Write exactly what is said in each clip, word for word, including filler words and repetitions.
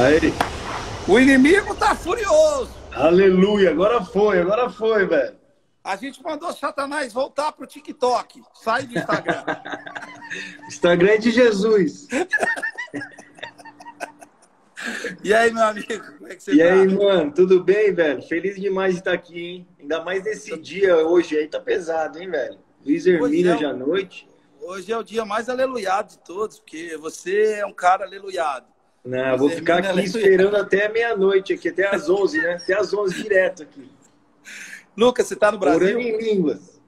Aí. O inimigo tá furioso. Aleluia, agora foi, agora foi, velho. A gente mandou Satanás voltar pro TikTok. Sai do Instagram. Instagram é de Jesus. E aí, meu amigo, como é que você E tá? aí, mano, tudo bem, velho? Feliz demais de estar aqui, hein? Ainda mais nesse dia hoje aí, tá pesado, hein, velho? Luiz Hermínio é, hoje à noite. Hoje é o dia mais aleluiado de todos, porque você é um cara aleluiado. Não, Luiz vou ficar Hermínio aqui aleluiado. esperando até meia-noite aqui, até às onze, né? Até às onze direto aqui. Lucas, você tá no Brasil? Orando em línguas.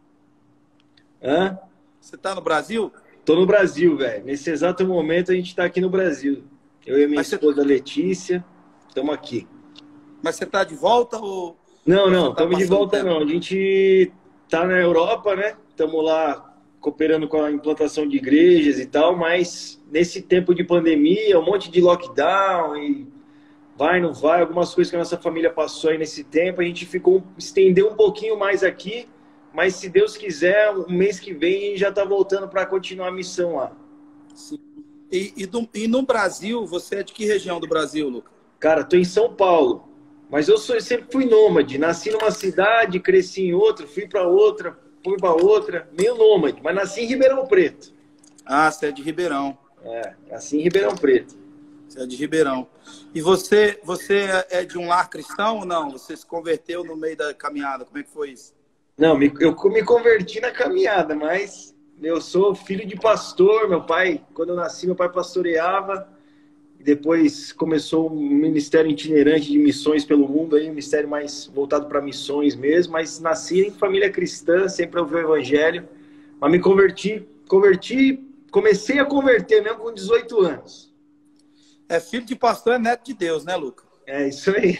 Hã? Você tá no Brasil? Tô no Brasil, velho. Nesse exato momento a gente tá aqui no Brasil. Eu e a minha Mas você- esposa Letícia, estamos aqui. Mas você tá de volta ou... Não, ou não, você tá estamos de passando volta tempo? não. A gente tá na Europa, né? Estamos lá cooperando com a implantação de igrejas e tal, mas nesse tempo de pandemia, um monte de lockdown e vai, não vai, algumas coisas que a nossa família passou aí nesse tempo, a gente ficou, estendeu um pouquinho mais aqui, mas se Deus quiser, um mês que vem a gente já tá voltando para continuar a missão lá. Sim. E, e, do- e no Brasil, você é de que região do Brasil, Lucas? Cara, tô em São Paulo, mas eu, sou, eu sempre fui nômade. Nasci numa cidade, cresci em outra, fui para outra, fui para outra, meio nômade, mas nasci em Ribeirão Preto. Ah, você é de Ribeirão. É, nasci em Ribeirão Preto. Você é de Ribeirão. E você, você é de um lar cristão ou não? Você se converteu no meio da caminhada? Como é que foi isso? Não, me- eu me converti na caminhada, mas eu sou filho de pastor. Meu pai, quando eu nasci, meu pai pastoreava. E depois começou um ministério itinerante de missões pelo mundo, aí, um ministério mais voltado para missões mesmo. Mas nasci em família cristã, sempre ouvi o evangelho. Mas me converti, converti, comecei a converter mesmo com dezoito anos. É filho de pastor, é neto de Deus, né, Lucas? É isso aí.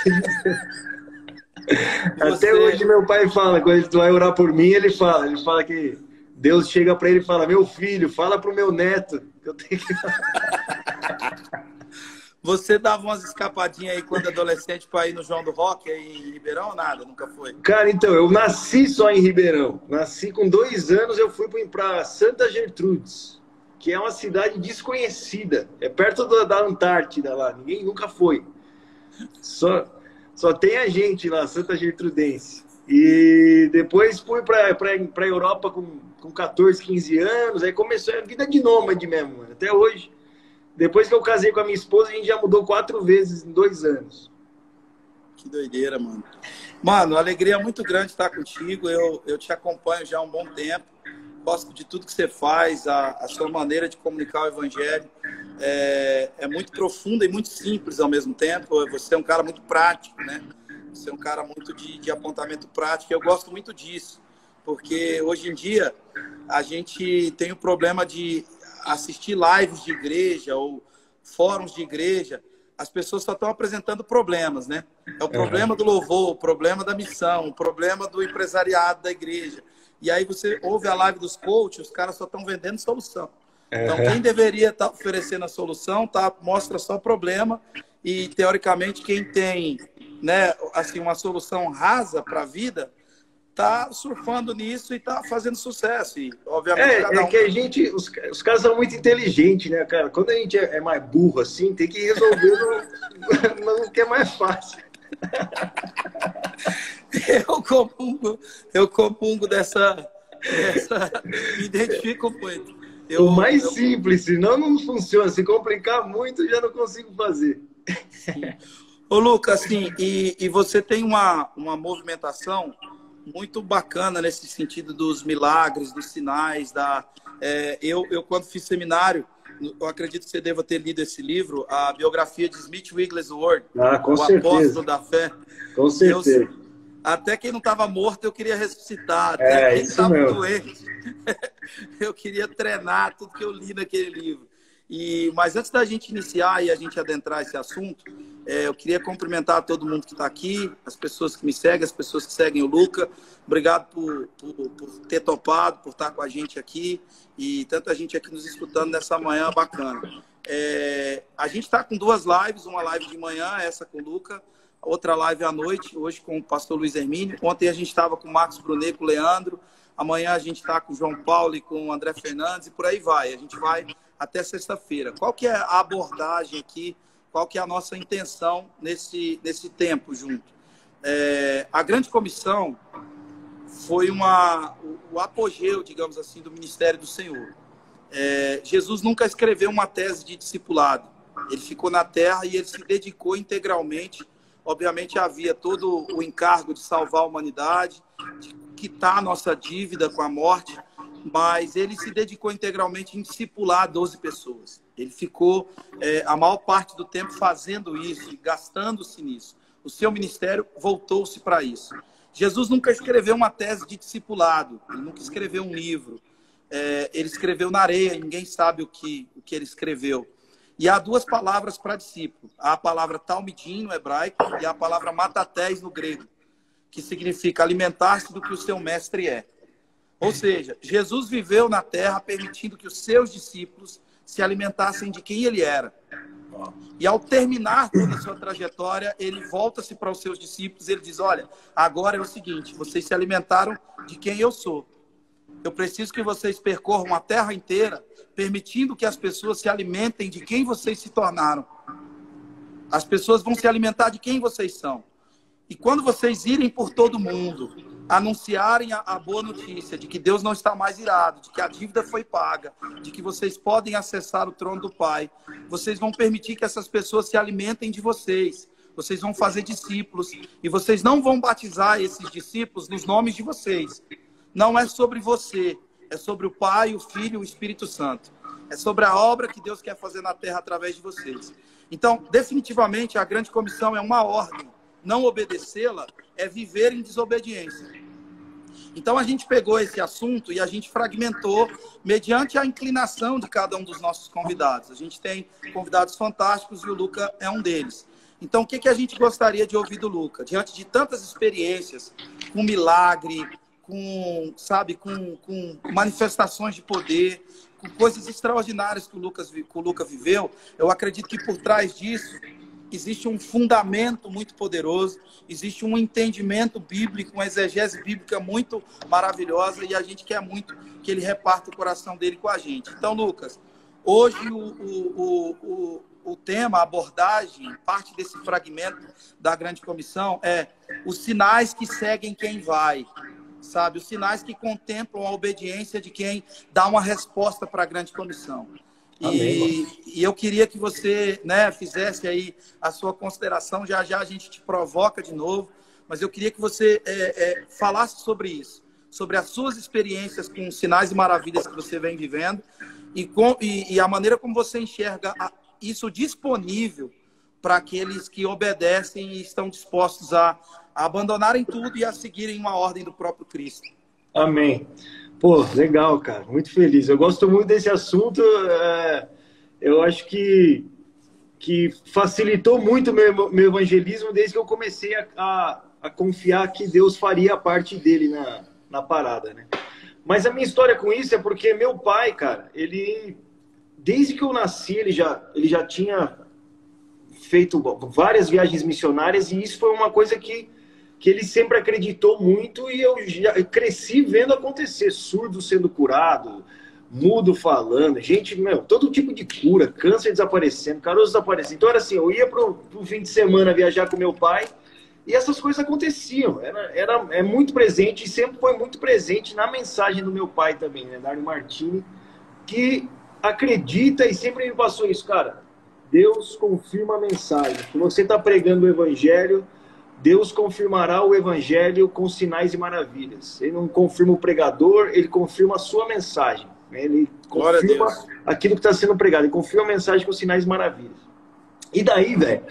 Até Você- hoje meu pai fala, quando ele vai orar por mim, ele fala, ele fala que Deus chega para ele e fala: meu filho, fala pro meu neto que eu tenho que... Você dava umas escapadinhas aí quando adolescente para ir no João do Rock aí em Ribeirão ou nada? Nunca foi? Cara, então, eu nasci só em Ribeirão. Nasci com dois anos, eu fui para Santa Gertrudes, que é uma cidade desconhecida. É perto da, da Antártida lá, ninguém nunca foi. Só, só tem a gente lá, Santa Gertrudense. E depois fui para a Europa com, com quatorze, quinze anos, aí começou a vida de nômade mesmo, mano, até hoje. Depois que eu casei com a minha esposa, a gente já mudou quatro vezes em dois anos. Que doideira, mano. Mano, alegria muito grande estar contigo. Eu, eu te acompanho já há um bom tempo. Gosto de tudo que você faz, a, a sua maneira de comunicar o evangelho. É, é muito profunda e muito simples ao mesmo tempo. Você é um cara muito prático, né? Você é um cara muito de, de apontamento prático. Eu gosto muito disso, porque hoje em dia a gente tem o problema de assistir lives de igreja ou fóruns de igreja. As pessoas só estão apresentando problemas, né? É o problema do louvor, o problema da missão, o problema do empresariado da igreja. E aí você ouve a live dos coaches, os caras só estão vendendo solução. Então, quem deveria estar oferecendo a solução tá, mostra só problema e, teoricamente, quem tem, né, assim, uma solução rasa para a vida tá surfando nisso e tá fazendo sucesso. E, obviamente, É, cada é um... que a gente, os, os caras são muito inteligentes, né, cara? Quando a gente é, é mais burro assim, tem que resolver no, no que é mais fácil. Eu comungo, eu comungo dessa, dessa... Me identifico muito. Eu, O mais eu- simples, senão não funciona. Se complicar muito, já não consigo fazer. Ô, Lucas, assim, e, e você tem uma, uma movimentação muito bacana nesse sentido dos milagres, dos sinais. Da, é, eu, eu, quando fiz seminário, eu acredito que você deva ter lido esse livro, a biografia de Smith Wigglesworth, Ah, com o certeza. apóstolo da fé. Com certeza. Eu, até quem não estava morto, eu queria ressuscitar. Até É, quem isso estava mesmo. doente, eu queria treinar tudo que eu li naquele livro. E, mas antes da gente iniciar e a gente adentrar esse assunto, é, eu queria cumprimentar todo mundo que está aqui, as pessoas que me seguem, as pessoas que seguem o Luca. Obrigado por, por, por ter topado, por estar com a gente aqui e tanta gente aqui nos escutando nessa manhã bacana. É, a gente está com duas lives, uma live de manhã, essa com o Luca, outra live à noite, hoje com o pastor Luiz Hermínio. Ontem a gente estava com o Marcos Brunet, com o Leandro. Amanhã a gente está com o João Paulo e com o André Fernandes e por aí vai. A gente vai até sexta-feira. Qual que é a abordagem aqui qual que é a nossa intenção nesse, nesse tempo junto. É, a grande comissão foi uma, o, o apogeu, digamos assim, do ministério do Senhor. É, Jesus nunca escreveu uma tese de discipulado. Ele ficou na terra e ele se dedicou integralmente. Obviamente havia todo o encargo de salvar a humanidade, de quitar a nossa dívida com a morte, mas ele se dedicou integralmente em discipular doze pessoas. Ele ficou é, a maior parte do tempo fazendo isso e gastando-se nisso. O seu ministério voltou-se para isso. Jesus nunca escreveu uma tese de discipulado, ele nunca escreveu um livro. É, ele escreveu na areia, ninguém sabe o que, o que ele escreveu. E há duas palavras para discípulo. Há a palavra talmidim no hebraico e há a palavra matatés no grego, que significa alimentar-se do que o seu mestre é. Ou seja, Jesus viveu na terra permitindo que os seus discípulos se alimentassem de quem ele era. E ao terminar toda a sua trajetória, ele volta-se para os seus discípulos e ele diz, olha, agora é o seguinte, vocês se alimentaram de quem eu sou. Eu preciso que vocês percorram a terra inteira, permitindo que as pessoas se alimentem de quem vocês se tornaram. As pessoas vão se alimentar de quem vocês são. E quando vocês irem por todo mundo, anunciarem a, a boa notícia de que Deus não está mais irado, de que a dívida foi paga, de que vocês podem acessar o trono do Pai, vocês vão permitir que essas pessoas se alimentem de vocês. Vocês vão fazer discípulos e vocês não vão batizar esses discípulos nos nomes de vocês. Não é sobre você, é sobre o Pai, o Filho e o Espírito Santo. É sobre a obra que Deus quer fazer na terra através de vocês. Então, definitivamente, a grande comissão é uma ordem. Não obedecê-la é viver em desobediência. Então, a gente pegou esse assunto e a gente fragmentou mediante a inclinação de cada um dos nossos convidados. A gente tem convidados fantásticos e o Luca é um deles. Então, o que, que a gente gostaria de ouvir do Luca? Diante de tantas experiências, com milagre, com, sabe, com, com manifestações de poder, com coisas extraordinárias que o, Lucas, que o Luca viveu, eu acredito que por trás disso existe um fundamento muito poderoso, existe um entendimento bíblico, uma exegese bíblica muito maravilhosa e a gente quer muito que ele reparta o coração dele com a gente. Então, Lucas, hoje o, o, o, o, o tema, a abordagem, parte desse fragmento da grande comissão é os sinais que seguem quem vai. Sabe, os sinais que contemplam a obediência de quem dá uma resposta para a grande comissão. E, e eu queria que você, né, fizesse aí a sua consideração, já já a gente te provoca de novo, mas eu queria que você é, é, falasse sobre isso, sobre as suas experiências com sinais e maravilhas que você vem vivendo e, com, e, e a maneira como você enxerga a, isso disponível para aqueles que obedecem e estão dispostos a a abandonarem tudo e a seguirem uma ordem do próprio Cristo. Amém. Pô, legal, cara. Muito feliz. Eu gosto muito desse assunto. É, eu acho que, que facilitou muito o meu, meu evangelismo desde que eu comecei a, a, a confiar que Deus faria a parte dele na, na parada, né? Mas a minha história com isso é porque meu pai, cara, ele... Desde que eu nasci, ele já, ele já tinha feito várias viagens missionárias e isso foi uma coisa que que ele sempre acreditou muito e eu já cresci vendo acontecer, surdo sendo curado, mudo falando, gente, meu, todo tipo de cura, câncer desaparecendo, caroço desaparecendo. Então era assim, eu ia pro, pro fim de semana viajar com meu pai e essas coisas aconteciam, era, era, é muito presente e sempre foi muito presente na mensagem do meu pai também, né, Dário Martini, que acredita e sempre me passou isso, cara, Deus confirma a mensagem, que você está pregando o evangelho, Deus confirmará o evangelho com sinais e maravilhas. Ele não confirma o pregador, ele confirma a sua mensagem. Ele confirma aquilo que está sendo pregado. Ele confirma a mensagem com sinais e maravilhas. E daí, velho,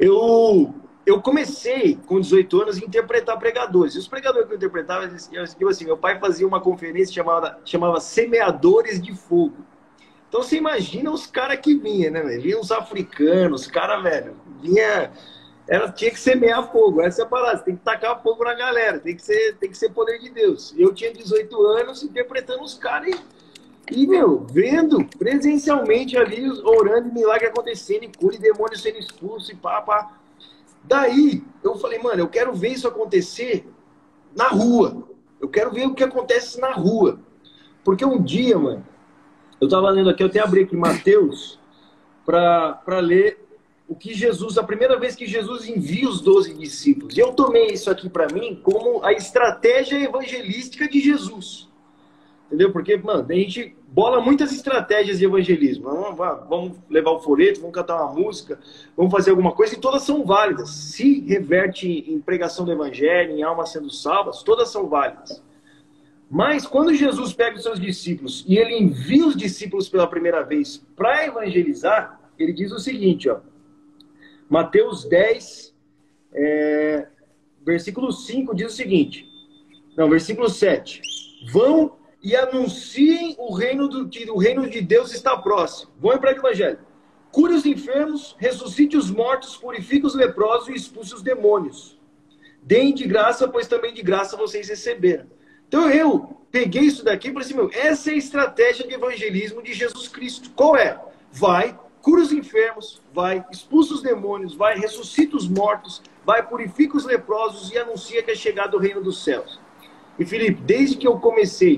eu, eu comecei com dezoito anos a interpretar pregadores. E os pregadores que eu interpretava, tipo assim, meu pai fazia uma conferência chamada, chamava Semeadores de Fogo. Então você imagina os caras que vinham, né, velho? Vinham os africanos, os caras, velho, vinha... Ela tinha que semear fogo, essa é a parada, você tem que tacar fogo na galera, tem que ser, tem que ser poder de Deus. Eu tinha dezoito anos interpretando os caras e, e, meu, vendo presencialmente ali, orando, milagre acontecendo, e cura e demônio sendo expulso e pá, pá. Daí, eu falei, mano, eu quero ver isso acontecer na rua. Eu quero ver o que acontece na rua. Porque um dia, mano, eu tava lendo aqui, eu até abri aqui Mateus para ler o que Jesus, a primeira vez que Jesus envia os doze discípulos. E eu tomei isso aqui para mim como a estratégia evangelística de Jesus. Entendeu? Porque, mano, a gente bola muitas estratégias de evangelismo. Vamos, vamos levar o folheto, vamos cantar uma música, vamos fazer alguma coisa, e todas são válidas. Se reverte em pregação do evangelho, em almas sendo salvas, todas são válidas. Mas quando Jesus pega os seus discípulos e ele envia os discípulos pela primeira vez para evangelizar, ele diz o seguinte, ó, Mateus dez, é, versículo cinco diz o seguinte, não, versículo sete, vão e anunciem o reino, do, que o reino de Deus está próximo. Vão e pregue o evangelho. Cure os enfermos, ressuscite os mortos, purifique os leprosos e expulse os demônios. Deem de graça, pois também de graça vocês receberam. Então eu peguei isso daqui e falei assim, meu, essa é a estratégia de evangelismo de Jesus Cristo. Qual é? Vai, cura os enfermos, vai, expulsa os demônios, vai, ressuscita os mortos, vai, purifica os leprosos e anuncia que é chegado o reino dos céus. E Felipe, desde que eu comecei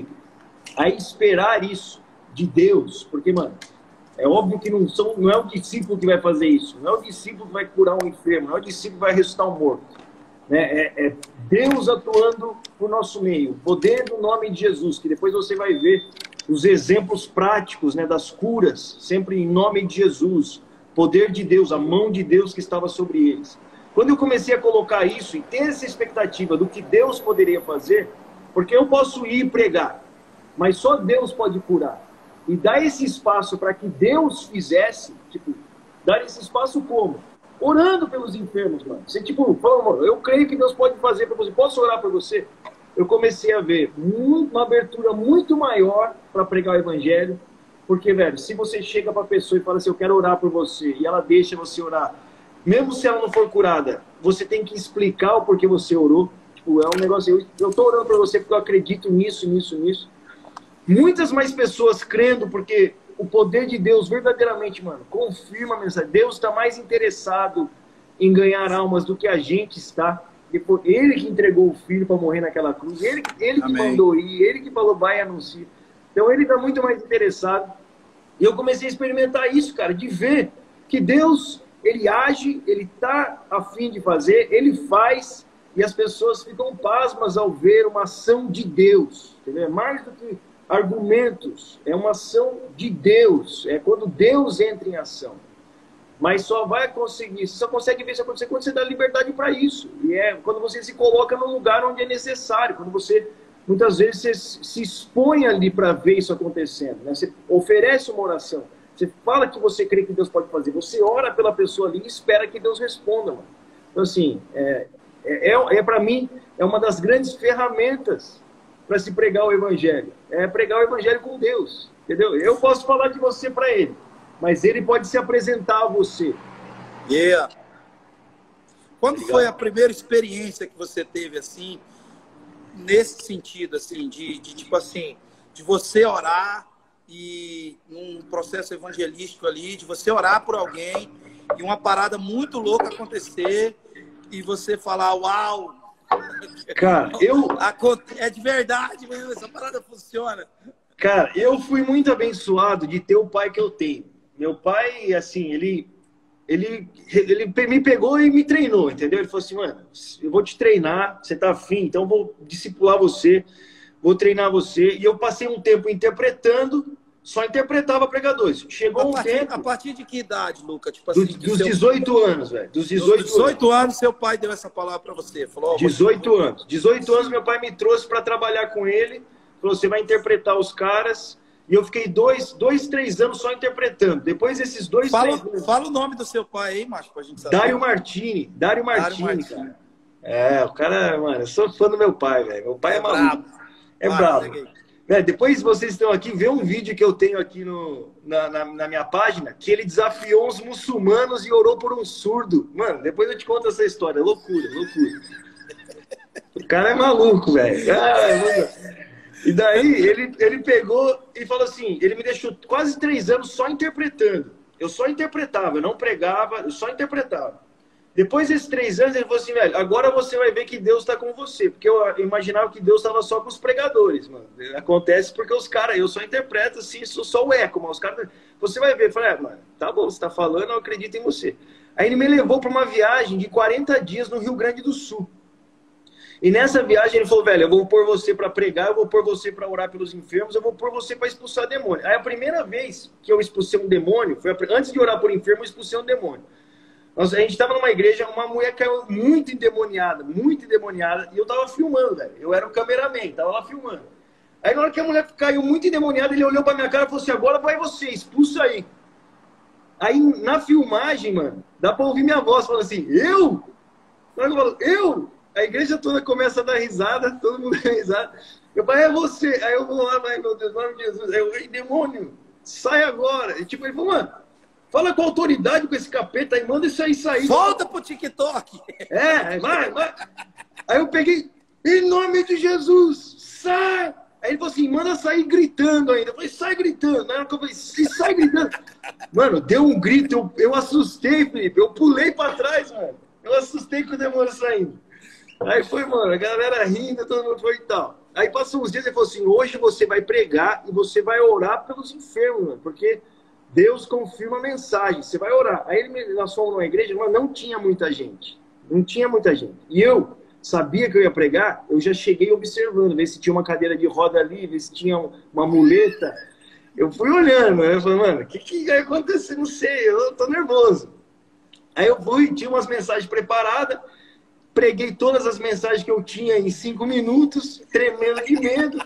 a esperar isso de Deus, porque, mano, é óbvio que não, são, não é o discípulo que vai fazer isso, não é o discípulo que vai curar um enfermo, não é o discípulo que vai ressuscitar um morto. Né? É, é Deus atuando no nosso meio, o poder do nome de Jesus, que depois você vai ver os exemplos práticos, né, das curas, sempre em nome de Jesus, poder de Deus, a mão de Deus que estava sobre eles. Quando eu comecei a colocar isso e ter essa expectativa do que Deus poderia fazer, porque eu posso ir pregar, mas só Deus pode curar, e dar esse espaço para que Deus fizesse, tipo, dar esse espaço como? Orando pelos enfermos, mano. Você, tipo, fala, mano, eu creio que Deus pode fazer para você. Posso orar por você? Eu comecei a ver uma abertura muito maior para pregar o evangelho. Porque, velho, se você chega para a pessoa e fala assim, eu quero orar por você, e ela deixa você orar, mesmo se ela não for curada, você tem que explicar o porquê você orou. Tipo, é um negócio, eu, eu tô orando por você porque eu acredito nisso, nisso, nisso. Muitas mais pessoas crendo, porque o poder de Deus verdadeiramente, mano, confirma a mensagem. Deus está mais interessado em ganhar almas do que a gente está. Depois, ele que entregou o filho para morrer naquela cruz, ele, ele que mandou ir, ele que falou, vai e anuncia. Então ele está muito mais interessado. E eu comecei a experimentar isso, cara, de ver que Deus, ele age, ele está a fim de fazer, ele faz, e as pessoas ficam pasmas ao ver uma ação de Deus. Entendeu? É mais do que argumentos, é uma ação de Deus, é quando Deus entra em ação. Mas só vai conseguir, você só consegue ver isso acontecer quando você dá liberdade para isso. E é quando você se coloca no lugar onde é necessário, quando você, muitas vezes, você se expõe ali para ver isso acontecendo. Né? Você oferece uma oração, você fala que você crê que Deus pode fazer, você ora pela pessoa ali e espera que Deus responda. Mano. Então, assim, é, é, é, é para mim, é uma das grandes ferramentas para se pregar o evangelho. É pregar o evangelho com Deus, entendeu? Eu posso falar de você para ele, mas ele pode se apresentar a você. Yeah. Quando Obrigado. Foi a primeira experiência que você teve, assim, nesse sentido, assim, de, de tipo assim, de você orar e num processo evangelístico ali, de você orar por alguém e uma parada muito louca acontecer e você falar, uau, cara, eu... é de verdade mesmo, essa parada funciona. Cara, eu fui muito abençoado de ter o pai que eu tenho. Meu pai, assim, ele, ele, ele me pegou e me treinou, entendeu? Ele falou assim, mano, eu vou te treinar, você tá afim, então eu vou discipular você, vou treinar você. E eu passei um tempo interpretando, só interpretava pregadores. Chegou a um partir, tempo... A partir de que idade, Luca? Tipo assim, dos dos seu... dezoito anos, velho. Dos dezoito, dos dezoito anos, seu pai deu essa palavra para você. Falou, dezoito anos. dezoito anos, meu pai me trouxe para trabalhar com ele. Falou, você vai interpretar os caras. E eu fiquei dois, dois, três anos só interpretando. Depois desses dois, fala, três anos... Fala o nome do seu pai aí, macho, pra gente saber. Dário Martini. Dário Martini, Dário Martini, cara. É, o cara, mano, eu sou fã do meu pai, velho. Meu pai é, é maluco. É brabo. É, depois vocês estão aqui, vê um vídeo que eu tenho aqui no, na, na, na minha página, que ele desafiou os muçulmanos e orou por um surdo. Mano, depois eu te conto essa história. Loucura, loucura. O cara é maluco, velho. Ah, e daí ele, ele pegou e falou assim, ele me deixou quase três anos só interpretando. Eu só interpretava, eu não pregava, eu só interpretava. Depois desses três anos, ele falou assim, velho, agora você vai ver que Deus está com você. Porque eu imaginava que Deus estava só com os pregadores, mano. Acontece porque os caras, eu só interpreto assim, sou só o eco, mas os caras... Você vai ver, eu falei, ah, mano, tá bom, você tá falando, eu acredito em você. Aí ele me levou para uma viagem de quarenta dias no Rio Grande do Sul. E nessa viagem ele falou, velho, eu vou pôr você para pregar, eu vou pôr você para orar pelos enfermos, eu vou pôr você para expulsar demônio. Aí a primeira vez que eu expulsei um demônio, foi a... antes de orar por enfermo, eu expulsei um demônio. Nossa, a gente estava numa igreja, uma mulher caiu muito endemoniada, muito endemoniada, e eu tava filmando, velho. Eu era o cameraman, tava lá filmando. Aí na hora que a mulher caiu muito endemoniada, ele olhou pra minha cara e falou assim, agora vai você, expulsa aí. Aí na filmagem, mano, dá pra ouvir minha voz falando assim, eu? Eu falo, eu? A igreja toda começa a dar risada, todo mundo dá risada. Eu falei, é você. Aí eu vou lá, vai, meu Deus, nome de Jesus. Aí eu, ei, demônio, sai agora. E tipo, ele falou, mano, fala com autoridade com esse capeta aí, manda isso aí sair. Volta pro TikTok. É, vai, vai. Aí eu peguei, em nome de Jesus, sai. Aí ele falou assim, manda sair gritando ainda. Eu falei, sai gritando. Na hora que eu falei, se sai gritando. Mano, deu um grito, eu, eu assustei, Felipe. Eu pulei pra trás, mano. Eu assustei com o demônio saindo. Aí foi, mano, a galera rindo, todo mundo foi e tal. Aí passou uns dias e falou assim, hoje você vai pregar e você vai orar pelos enfermos, mano, porque Deus confirma a mensagem, você vai orar. Aí ele me, nós fomos numa igreja, mas não tinha muita gente. Não tinha muita gente. E eu sabia que eu ia pregar, eu já cheguei observando, ver se tinha uma cadeira de roda ali, ver se tinha uma muleta. Eu fui olhando, né? Eu falei, mano, o que, que vai acontecer? Não sei, eu tô nervoso. Aí eu fui, tinha umas mensagens preparadas, preguei todas as mensagens que eu tinha em cinco minutos, tremendo de medo,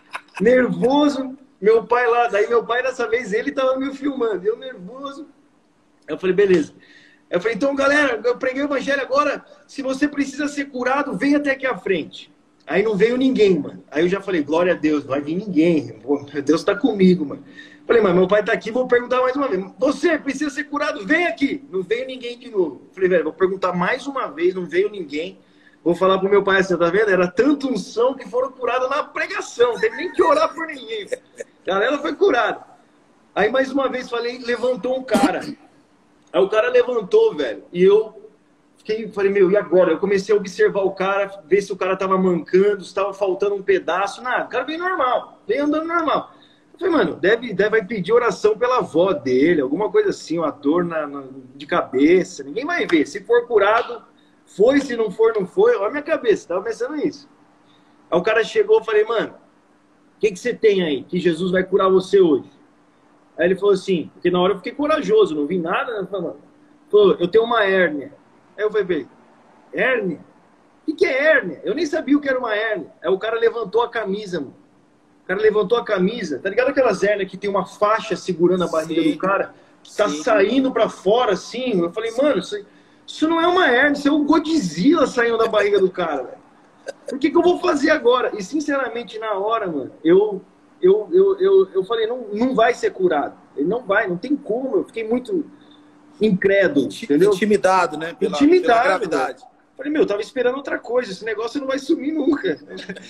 nervoso. Meu pai lá, daí meu pai dessa vez, ele tava me filmando, eu nervoso. Eu falei, beleza. Eu falei, então galera, eu preguei o evangelho agora, se você precisa ser curado, vem até aqui à frente. Aí não veio ninguém, mano. Aí eu já falei, glória a Deus, não vai vir ninguém. Pô, Deus tá comigo, mano. Falei, mas meu pai tá aqui, vou perguntar mais uma vez. Você precisa ser curado, vem aqui. Não veio ninguém de novo. Falei, velho, vou perguntar mais uma vez, não veio ninguém. Vou falar pro meu pai assim, tá vendo? Era tanta unção que foram curados na pregação. Não teve nem que orar por ninguém. A galera foi curada. Aí mais uma vez falei, levantou um cara. Aí o cara levantou, velho. E eu fiquei, falei, meu, e agora? Eu comecei a observar o cara, ver se o cara tava mancando, se tava faltando um pedaço. Nada, o cara veio normal, veio andando normal. Eu falei, mano, deve, deve vai pedir oração pela avó dele, alguma coisa assim, uma dor na, na, de cabeça. Ninguém vai ver. Se for curado, foi. Se não for, não foi. Olha a minha cabeça, tava pensando nisso. Aí o cara chegou, eu falei, mano, o que, que você tem aí? Que Jesus vai curar você hoje? Aí ele falou assim, porque na hora eu fiquei corajoso, não vi nada. Né? Falou, falou, eu tenho uma hérnia. Aí eu falei, hérnia? O que, que é hérnia? Eu nem sabia o que era uma hérnia. Aí o cara levantou a camisa, mano. O cara levantou a camisa. Tá ligado aquelas hérnias que tem uma faixa segurando a barriga Sim. do cara? Que tá Sim. saindo pra fora, assim. Eu falei, mano, isso, isso não é uma hérnia, isso é um Godzilla saindo da barriga do cara, velho. O que, que eu vou fazer agora? E sinceramente, na hora, mano, eu, eu, eu, eu, eu falei, não, não vai ser curado. Ele não vai, não tem como. Eu fiquei muito incrédulo, entendeu? Intimidado, né? Pela, Intimidado, pela gravidade. Velho. Falei, meu, eu tava esperando outra coisa, esse negócio não vai sumir nunca.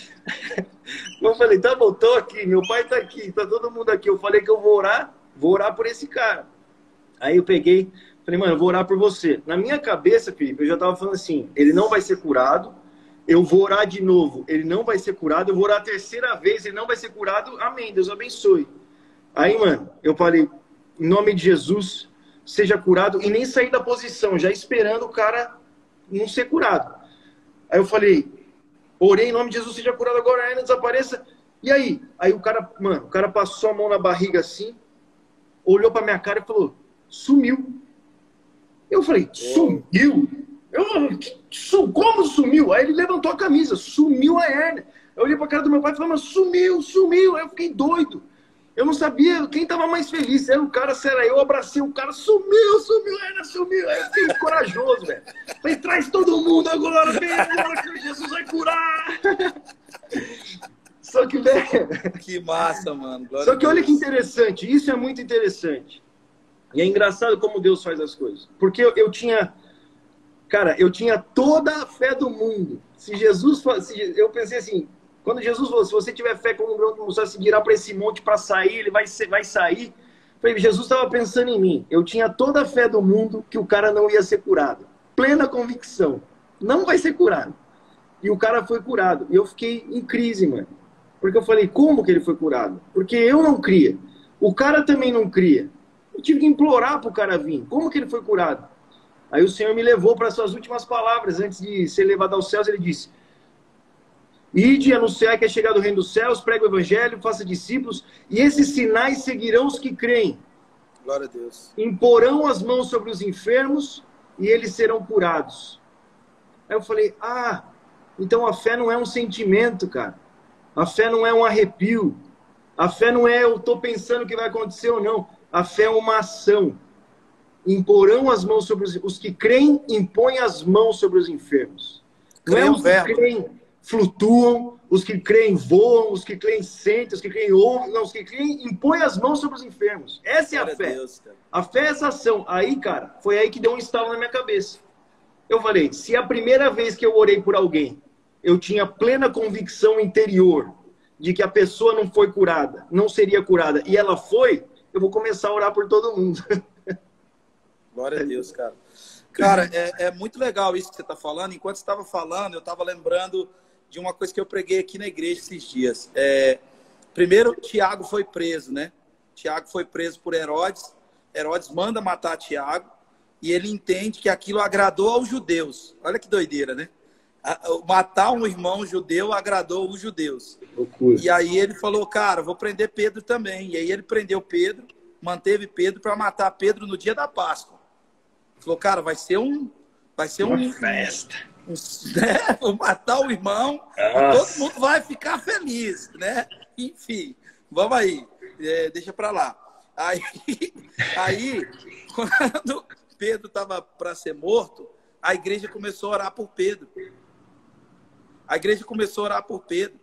Eu falei, tá bom, tô aqui, meu pai tá aqui, tá todo mundo aqui. Eu falei que eu vou orar, vou orar por esse cara. Aí eu peguei, falei, mano, eu vou orar por você. Na minha cabeça, Felipe, eu já tava falando assim, ele não vai ser curado, eu vou orar de novo, ele não vai ser curado, eu vou orar a terceira vez, ele não vai ser curado, amém, Deus abençoe. Aí, mano, eu falei, em nome de Jesus, seja curado, e nem saí da posição, já esperando o cara não ser curado. Aí eu falei, orei em nome de Jesus, seja curado agora, aí não desapareça. E aí? Aí o cara, mano, o cara passou a mão na barriga assim, olhou pra minha cara e falou, sumiu. Eu falei, sumiu? Eu, como sumiu? Aí ele levantou a camisa, sumiu a hérnia. Eu olhei pra cara do meu pai e falei, mas sumiu, sumiu. Aí eu fiquei doido. Eu não sabia quem tava mais feliz. Era o cara, se era eu, abracei o cara, sumiu, sumiu, a hérnia sumiu. Aí eu fiquei corajoso, velho. Falei, traz todo mundo agora, vem agora que Jesus vai curar. Só que, velho... Que massa, mano. Glória Só que olha que interessante, isso é muito interessante. E é engraçado como Deus faz as coisas. Porque eu, eu tinha... Cara, eu tinha toda a fé do mundo. Se Jesus... Se, eu pensei assim, quando Jesus falou, se você tiver fé como um grão de mostarda, se virar para esse monte para sair, ele vai, vai sair. Eu falei, Jesus estava pensando em mim. Eu tinha toda a fé do mundo que o cara não ia ser curado. plena convicção, não vai ser curado. E o cara foi curado. E eu fiquei em crise, mano. Porque eu falei, como que ele foi curado? Porque eu não cria. O cara também não cria. Eu tive que implorar pro cara vir. Como que ele foi curado? Aí o Senhor me levou para as suas últimas palavras. Antes de ser levado aos céus, ele disse: ide, anunciar que é chegado o reino dos céus, prega o evangelho, faça discípulos, e esses sinais seguirão os que creem. Glória a Deus. Imporão as mãos sobre os enfermos e eles serão curados. Aí eu falei, ah, então a fé não é um sentimento, cara. A fé não é um arrepio. A fé não é eu tô pensando que vai acontecer ou não. A fé é uma ação. Imporão as mãos sobre os... Os que creem, impõem as mãos sobre os enfermos. Não é os que creem flutuam, os que creem voam, os que creem sentem, os que creem ouvem, não, os que creem impõem as mãos sobre os enfermos. Essa é a fé. Deus, a fé é essa ação. Aí, cara, foi aí que deu um estalo na minha cabeça. Eu falei, se a primeira vez que eu orei por alguém, eu tinha plena convicção interior de que a pessoa não foi curada, não seria curada, e ela foi, eu vou começar a orar por todo mundo. Glória a Deus, cara. Cara, é, é muito legal isso que você está falando. Enquanto você estava falando, eu estava lembrando de uma coisa que eu preguei aqui na igreja esses dias. É, primeiro, Tiago foi preso, né? Tiago foi preso por Herodes. Herodes manda matar Tiago e ele entende que aquilo agradou aos judeus. Olha que doideira, né? Matar um irmão judeu agradou os judeus. Loucura. E aí ele falou, cara, vou prender Pedro também. E aí ele prendeu Pedro, manteve Pedro para matar Pedro no dia da Páscoa. Falou, cara, vai ser um... Vai ser uma um, festa. Um, né? Vou matar o irmão. Todo mundo vai ficar feliz, né? Enfim, vamos aí. É, deixa para lá. Aí, aí, quando Pedro estava para ser morto, a igreja começou a orar por Pedro. A igreja começou a orar por Pedro.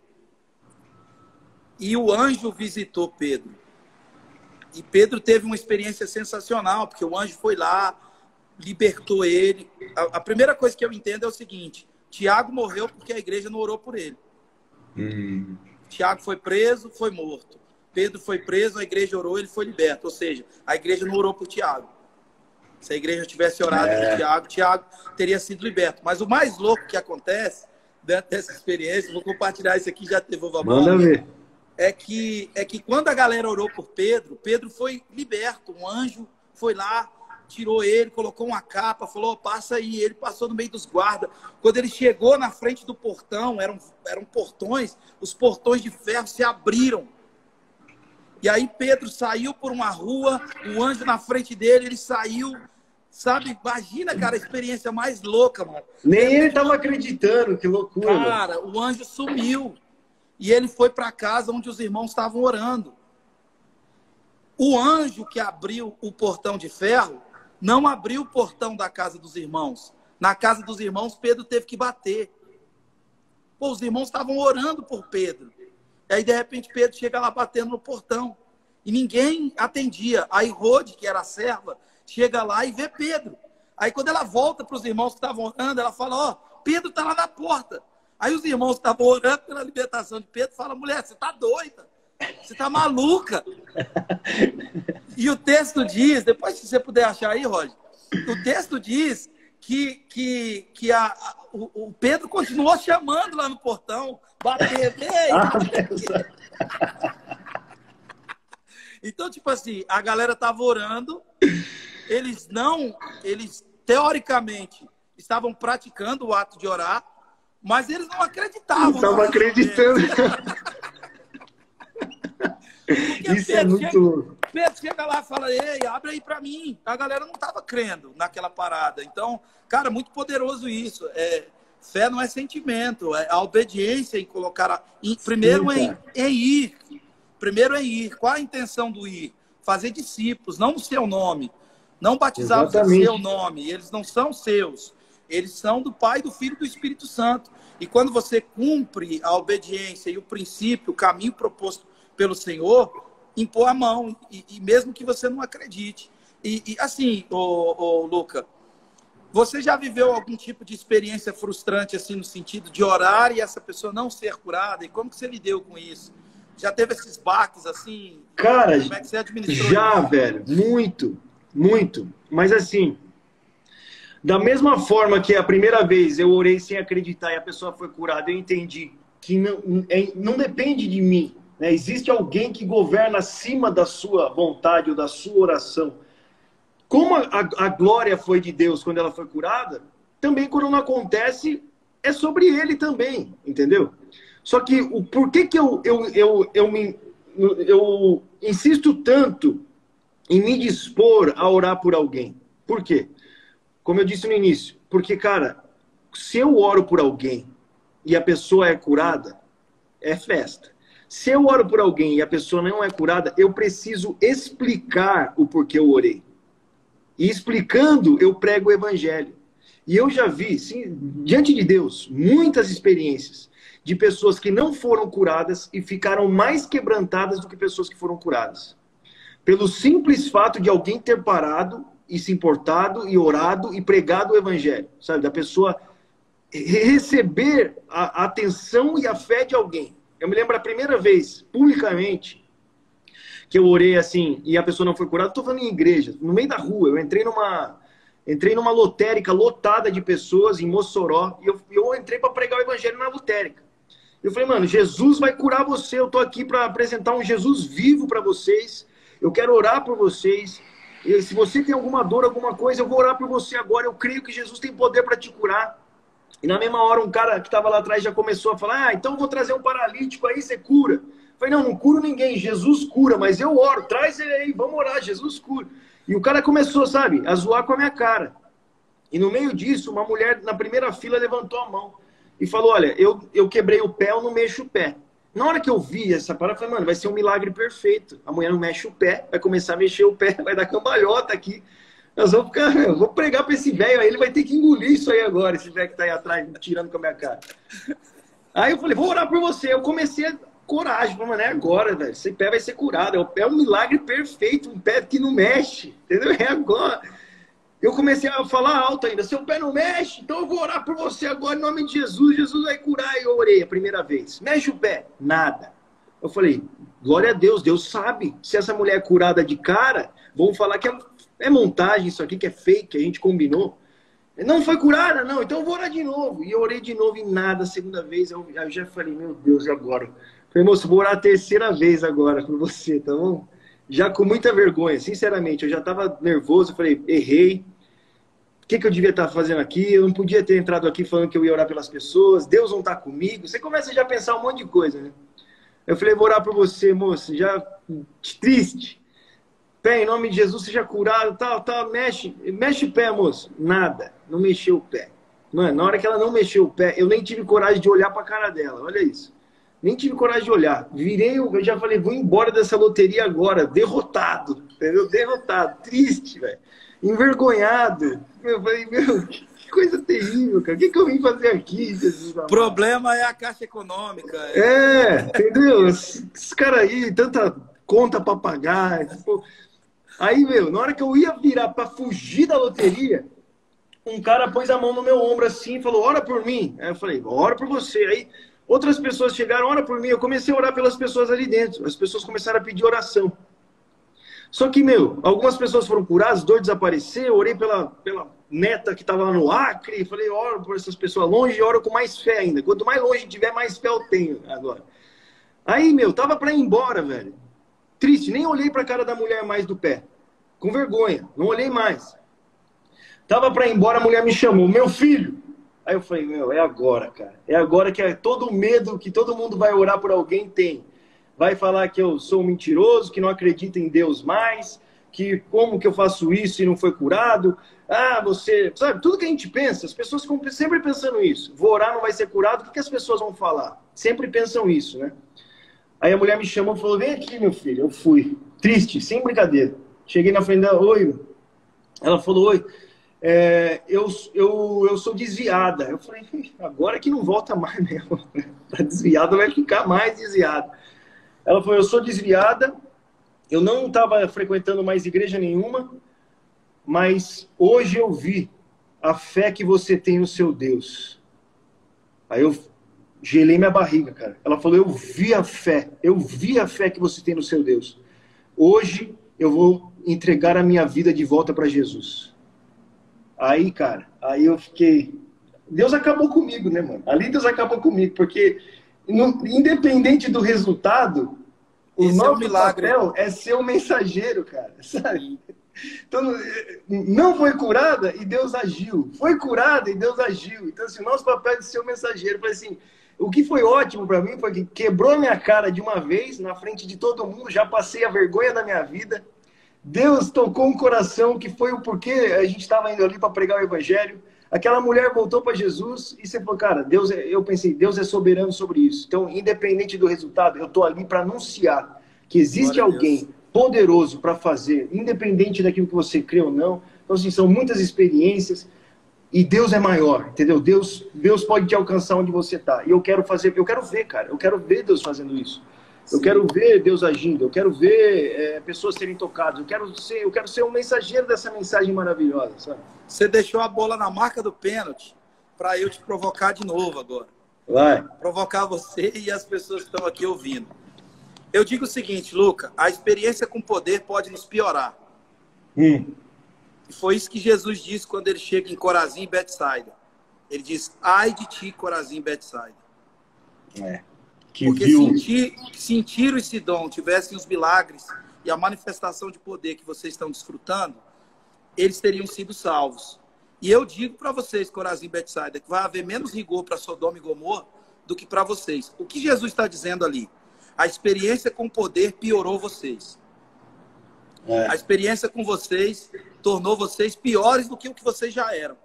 E o anjo visitou Pedro. E Pedro teve uma experiência sensacional, porque o anjo foi lá, libertou ele. A, a primeira coisa que eu entendo é o seguinte: Tiago morreu porque a igreja não orou por ele. Hum. Tiago foi preso, foi morto. Pedro foi preso, a igreja orou, ele foi liberto. Ou seja, a igreja não orou por Tiago. Se a igreja tivesse orado é. por Tiago, Tiago teria sido liberto. Mas o mais louco que acontece dentro dessa experiência, vou compartilhar isso aqui, já devolvo a bola. Manda ver. É que, é que quando a galera orou por Pedro, Pedro foi liberto. Um anjo foi lá, tirou ele, colocou uma capa, falou, oh, passa aí. Ele passou no meio dos guardas. Quando ele chegou na frente do portão, eram, eram portões, os portões de ferro se abriram. E aí Pedro saiu por uma rua, o anjo na frente dele, ele saiu, sabe? Imagina, cara, a experiência mais louca, mano. Nem ele estava acreditando, que loucura. Cara, mano. O anjo sumiu. E ele foi para casa onde os irmãos estavam orando. O anjo que abriu o portão de ferro não abriu o portão da casa dos irmãos. Na casa dos irmãos, Pedro teve que bater. Pô, os irmãos estavam orando por Pedro. E aí, de repente, Pedro chega lá batendo no portão. E ninguém atendia. Aí Rode, que era a serva, chega lá e vê Pedro. Aí quando ela volta para os irmãos que estavam orando, ela fala, ó, oh, Pedro está lá na porta. Aí os irmãos que estavam orando pela libertação de Pedro falam, mulher, você está doida. Você está maluca. E o texto diz, depois se você puder achar aí, Roger, o texto diz que, que, que a, a, o, o Pedro continuou chamando lá no portão, bater, vem. Então, tipo assim, a galera estava orando, eles não, eles teoricamente estavam praticando o ato de orar, mas eles não acreditavam. Não estavam acreditando. Porque Isso Pedro, é muito... chega, Pedro chega lá e fala, ei, abre aí para mim. A galera não estava crendo naquela parada. Então, cara, muito poderoso isso. É, fé não é sentimento, é a obediência em colocar... A, em, primeiro em, em ir. Primeiro em ir. Qual a intenção do ir? Fazer discípulos, não no seu nome. Não batizá-los no seu nome. Eles não são seus. Eles são do Pai, do Filho e do Espírito Santo. E quando você cumpre a obediência e o princípio, o caminho proposto pelo Senhor, impor a mão, e, e mesmo que você não acredite. E, e assim, ô, ô, Luca, você já viveu algum tipo de experiência frustrante, assim, no sentido de orar e essa pessoa não ser curada? E como que você lidou com isso? Já teve esses baques, assim? Cara, como é que você administrou já, isso? velho, muito, muito. Mas assim, Da mesma forma que a primeira vez eu orei sem acreditar e a pessoa foi curada, eu entendi que não, é, não depende de mim. Né? Existe alguém que governa acima da sua vontade ou da sua oração. Como a, a, a glória foi de Deus quando ela foi curada, também quando não acontece, é sobre ele também, entendeu? Só que o por que, que eu, eu, eu, eu, me, eu insisto tanto em me dispor a orar por alguém? Por quê? Como eu disse no início, porque, cara, se eu oro por alguém e a pessoa é curada, é festa. Se eu oro por alguém e a pessoa não é curada, eu preciso explicar o porquê eu orei. E explicando, eu prego o evangelho. E eu já vi, sim, diante de Deus, muitas experiências de pessoas que não foram curadas e ficaram mais quebrantadas do que pessoas que foram curadas. Pelo simples fato de alguém ter parado e se importado e orado e pregado o evangelho. Sabe, da pessoa receber a atenção e a fé de alguém. Eu me lembro a primeira vez, publicamente, que eu orei assim e a pessoa não foi curada. Estou falando em igreja, no meio da rua. Eu entrei numa, entrei numa lotérica lotada de pessoas em Mossoró e eu, eu entrei para pregar o evangelho na lotérica. Eu falei, mano, Jesus vai curar você. Eu tô aqui para apresentar um Jesus vivo para vocês. Eu quero orar por vocês. E se você tem alguma dor, alguma coisa, eu vou orar por você agora. Eu creio que Jesus tem poder para te curar. E na mesma hora, um cara que estava lá atrás já começou a falar, ah, então eu vou trazer um paralítico aí, você cura. Eu falei, não, não curo ninguém, Jesus cura, mas eu oro, traz ele aí, vamos orar, Jesus cura. E o cara começou, sabe, a zoar com a minha cara. E no meio disso, uma mulher na primeira fila levantou a mão e falou, olha, eu, eu quebrei o pé, eu não mexo o pé. Na hora que eu vi essa parada, eu falei, mano, vai ser um milagre perfeito. A mulher não mexe o pé, vai começar a mexer o pé, vai dar cambalhota aqui. Nós vamos ficar, eu vou pregar para esse velho aí, ele vai ter que engolir isso aí agora, esse velho que tá aí atrás, tirando com a minha cara. Aí eu falei, vou orar por você. Eu comecei a coragem, falei, mano, é agora, velho, esse pé vai ser curado. O pé é um milagre perfeito, um pé que não mexe, entendeu? É agora. Eu comecei a falar alto ainda, seu pé não mexe, então eu vou orar por você agora, em nome de Jesus, Jesus vai curar. E eu orei a primeira vez, mexe o pé, nada. Eu falei, glória a Deus, Deus sabe, se essa mulher é curada de cara, vão falar que é, é montagem isso aqui, que é fake, que a gente combinou. Não foi curada, não, então eu vou orar de novo. E eu orei de novo e nada, a segunda vez, eu, eu já falei, meu Deus, e agora? Eu falei, moço, vou orar a terceira vez agora por você, tá bom? Já com muita vergonha, sinceramente, eu já estava nervoso, eu falei, errei. O que, que eu devia estar fazendo aqui? Eu não podia ter entrado aqui falando que eu ia orar pelas pessoas. Deus não está comigo. Você começa já a pensar um monte de coisa, né? Eu falei, vou orar por você, moço. Já triste. Pé, em nome de Jesus, seja curado, tal, tal. Mexe, mexe o pé, moço. Nada. Não mexeu o pé. Mano, na hora que ela não mexeu o pé, eu nem tive coragem de olhar para a cara dela. Olha isso. Nem tive coragem de olhar. Virei, eu já falei, vou embora dessa loteria agora. Derrotado. Entendeu? Derrotado. Triste, velho. Envergonhado. Eu falei, meu, que coisa terrível, cara. O que, que eu vim fazer aqui, Jesus? O problema é a Caixa Econômica. É, é entendeu? Esses caras aí, tanta conta pra pagar. Tipo... Aí, meu, na hora que eu ia virar pra fugir da loteria, um cara pôs a mão no meu ombro assim e falou, ora por mim. Aí eu falei, ora por você. Aí outras pessoas chegaram, ora por mim. Eu comecei a orar pelas pessoas ali dentro. As pessoas começaram a pedir oração. Só que, meu, algumas pessoas foram curadas, dor desapareceu, orei pela, pela neta que estava lá no Acre, falei, oro por essas pessoas longe e oro com mais fé ainda. Quanto mais longe tiver, mais fé eu tenho agora. Aí, meu, tava para ir embora, velho. Triste, nem olhei para a cara da mulher mais do pé. Com vergonha, não olhei mais. Tava para ir embora, a mulher me chamou, meu filho. Aí eu falei, meu, é agora, cara. É agora que é todo o medo que todo mundo vai orar por alguém tem. Vai falar que eu sou um mentiroso, que não acredita em Deus mais, que como que eu faço isso e não foi curado? Ah, você... Sabe, tudo que a gente pensa, as pessoas ficam sempre pensando isso. Vou orar, não vai ser curado, o que, que as pessoas vão falar? Sempre pensam isso, né? Aí a mulher me chamou e falou, vem aqui, meu filho. Eu fui. Triste, sem brincadeira. Cheguei na frente dela, oi. Ela falou, oi, é, eu, eu, eu sou desviada. Eu falei, agora que não volta mais mesmo. Tá desviada, vai ficar mais desviada. Ela falou, eu sou desviada, eu não estava frequentando mais igreja nenhuma, mas hoje eu vi a fé que você tem no seu Deus. Aí eu gelei minha barriga, cara. Ela falou, eu vi a fé, eu vi a fé que você tem no seu Deus. Hoje eu vou entregar a minha vida de volta para Jesus. Aí, cara, aí eu fiquei... Deus acabou comigo, né, mano? Ali Deus acabou comigo, porque no, independente do resultado, o Esse nosso é um milagre. papel é ser o mensageiro, cara, sabe? Então, não foi curada e Deus agiu. Foi curada e Deus agiu. Então, assim, o nosso papel é de ser o mensageiro. Falei assim, o que foi ótimo para mim foi que quebrou a minha cara de uma vez, na frente de todo mundo, já passei a vergonha da minha vida. Deus tocou um coração que foi o porquê a gente estava indo ali para pregar o evangelho. Aquela mulher voltou para Jesus e você falou, cara, Deus é, eu pensei, Deus é soberano sobre isso. Então, independente do resultado, eu estou ali para anunciar que existe alguém poderoso para fazer, independente daquilo que você crê ou não. Então, assim, são muitas experiências e Deus é maior, entendeu? Deus, Deus pode te alcançar onde você está. E eu quero fazer, eu quero ver, cara, eu quero ver Deus fazendo isso. Eu Sim. quero ver Deus agindo, eu quero ver é, pessoas serem tocadas, eu quero ser, eu quero ser um mensageiro dessa mensagem maravilhosa, sabe? Você deixou a bola na marca do pênalti para eu te provocar de novo agora. Vai. Provocar você e as pessoas que estão aqui ouvindo. Eu digo o seguinte, Luca, a experiência com poder pode nos piorar. Hum. E foi isso que Jesus disse quando ele chega em Corazim e Betsaida. Ele diz, ai de ti, Corazim e Betsaida. É. Que Porque viu... sentir, se Tiro e Sidom tivessem os milagres e a manifestação de poder que vocês estão desfrutando, eles teriam sido salvos. E eu digo para vocês, Corazim e Betsaida, que vai haver menos rigor para Sodoma e Gomorra do que para vocês. O que Jesus está dizendo ali? A experiência com poder piorou vocês. É. A experiência com vocês tornou vocês piores do que o que vocês já eram.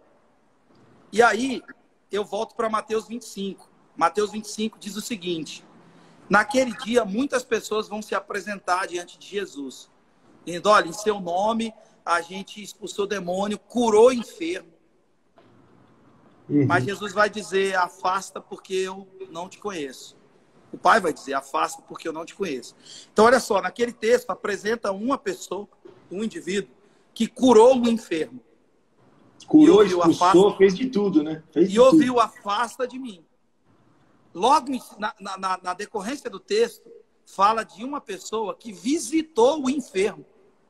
E aí, eu volto para Mateus vinte e cinco. Mateus vinte e cinco diz o seguinte, naquele dia muitas pessoas vão se apresentar diante de Jesus, dizendo, olha, em seu nome a gente expulsou demônio, curou enfermo. Uhum. Mas Jesus vai dizer, afasta porque eu não te conheço. O Pai vai dizer, afasta porque eu não te conheço. Então, olha só, naquele texto apresenta uma pessoa, um indivíduo, que curou um enfermo. Curou, expulsou, afasta, fez de tudo, né? Fez e ouviu, afasta de mim. Logo na, na, na decorrência do texto, fala de uma pessoa que visitou o enfermo.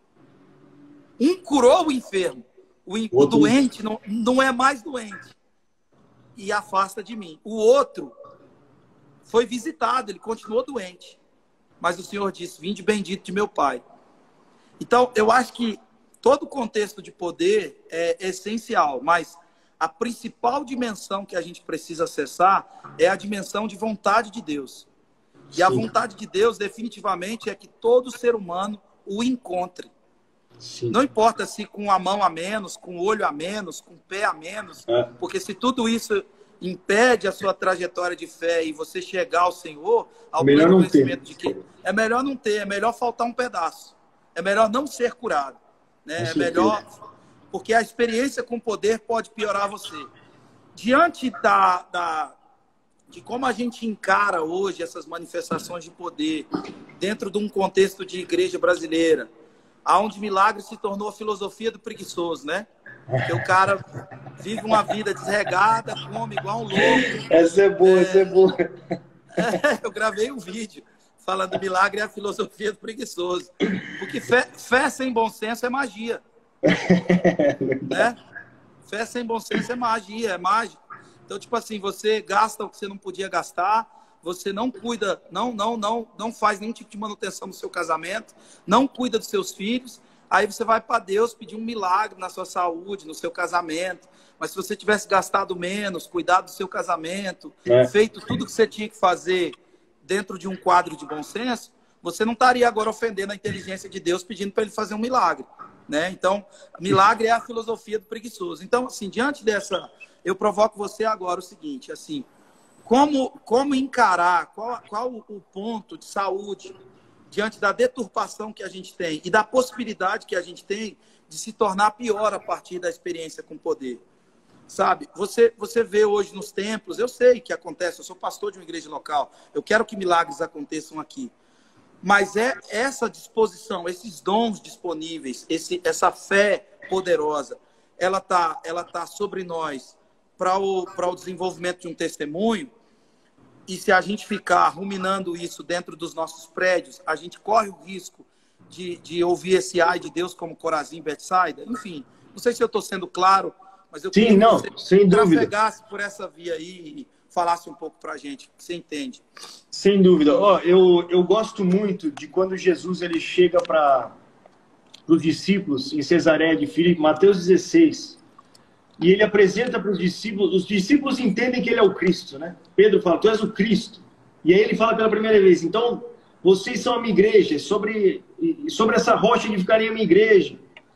Um curou o enfermo. O, o doente não, não é mais doente. E afasta de mim. O outro foi visitado, ele continuou doente. Mas o Senhor disse, vinde bendito de meu Pai. Então, eu acho que todo o contexto de poder é essencial, mas a principal dimensão que a gente precisa acessar é a dimensão de vontade de Deus. E Sim. a vontade de Deus, definitivamente, é que todo ser humano o encontre. Sim. Não importa se com a mão a menos, com o olho a menos, com o pé a menos, é. porque se tudo isso impede a sua trajetória de fé e você chegar ao Senhor, ao pleno conhecimento de que é melhor não ter, é melhor faltar um pedaço. É melhor não ser curado. Né? É melhor... Porque a experiência com poder pode piorar você. Diante da, da, de como a gente encara hoje essas manifestações de poder dentro de um contexto de igreja brasileira, onde milagre se tornou a filosofia do preguiçoso, né? Porque o cara vive uma vida desregada, come igual um louco. Essa é boa, é, essa é boa. É, eu gravei um vídeo falando milagre é a filosofia do preguiçoso. Porque fé, fé sem bom senso é magia. Né? Fé sem bom senso é magia, é mágico. Então, tipo assim, você gasta o que você não podia gastar, você não cuida, não, não, não, não faz nenhum tipo de manutenção no seu casamento, não cuida dos seus filhos, aí você vai para Deus pedir um milagre na sua saúde, no seu casamento. Mas se você tivesse gastado menos, cuidado do seu casamento, é. feito tudo que você tinha que fazer dentro de um quadro de bom senso, você não estaria agora ofendendo a inteligência de Deus pedindo para ele fazer um milagre. Né? Então, milagre é a filosofia do preguiçoso. Então, assim, diante dessa, eu provoco você agora o seguinte, assim, como, como encarar, qual, qual o ponto de saúde diante da deturpação que a gente tem e da possibilidade que a gente tem de se tornar pior a partir da experiência com poder. Sabe, você, você vê hoje nos templos, eu sei que acontece, eu sou pastor de uma igreja local, eu quero que milagres aconteçam aqui. Mas é essa disposição, esses dons disponíveis, esse, essa fé poderosa, ela está ela tá sobre nós para o, para o desenvolvimento de um testemunho. E se a gente ficar ruminando isso dentro dos nossos prédios, a gente corre o risco de, de ouvir esse ai de Deus como Corazim e Betsaida. Enfim, não sei se eu estou sendo claro, Mas eu Sim, queria não, que você sem dúvida. trafegasse por essa via aí e falasse um pouco para a gente, o que você entende. Sem dúvida. Ó, eu, eu gosto muito de quando Jesus ele chega para os discípulos em Cesareia de Filipe, Mateus dezesseis. E ele apresenta para os discípulos, os discípulos entendem que ele é o Cristo, né? Pedro fala, tu és o Cristo. E aí ele fala pela primeira vez, então, vocês são a minha igreja, sobre, sobre essa rocha edificarei a minha igreja.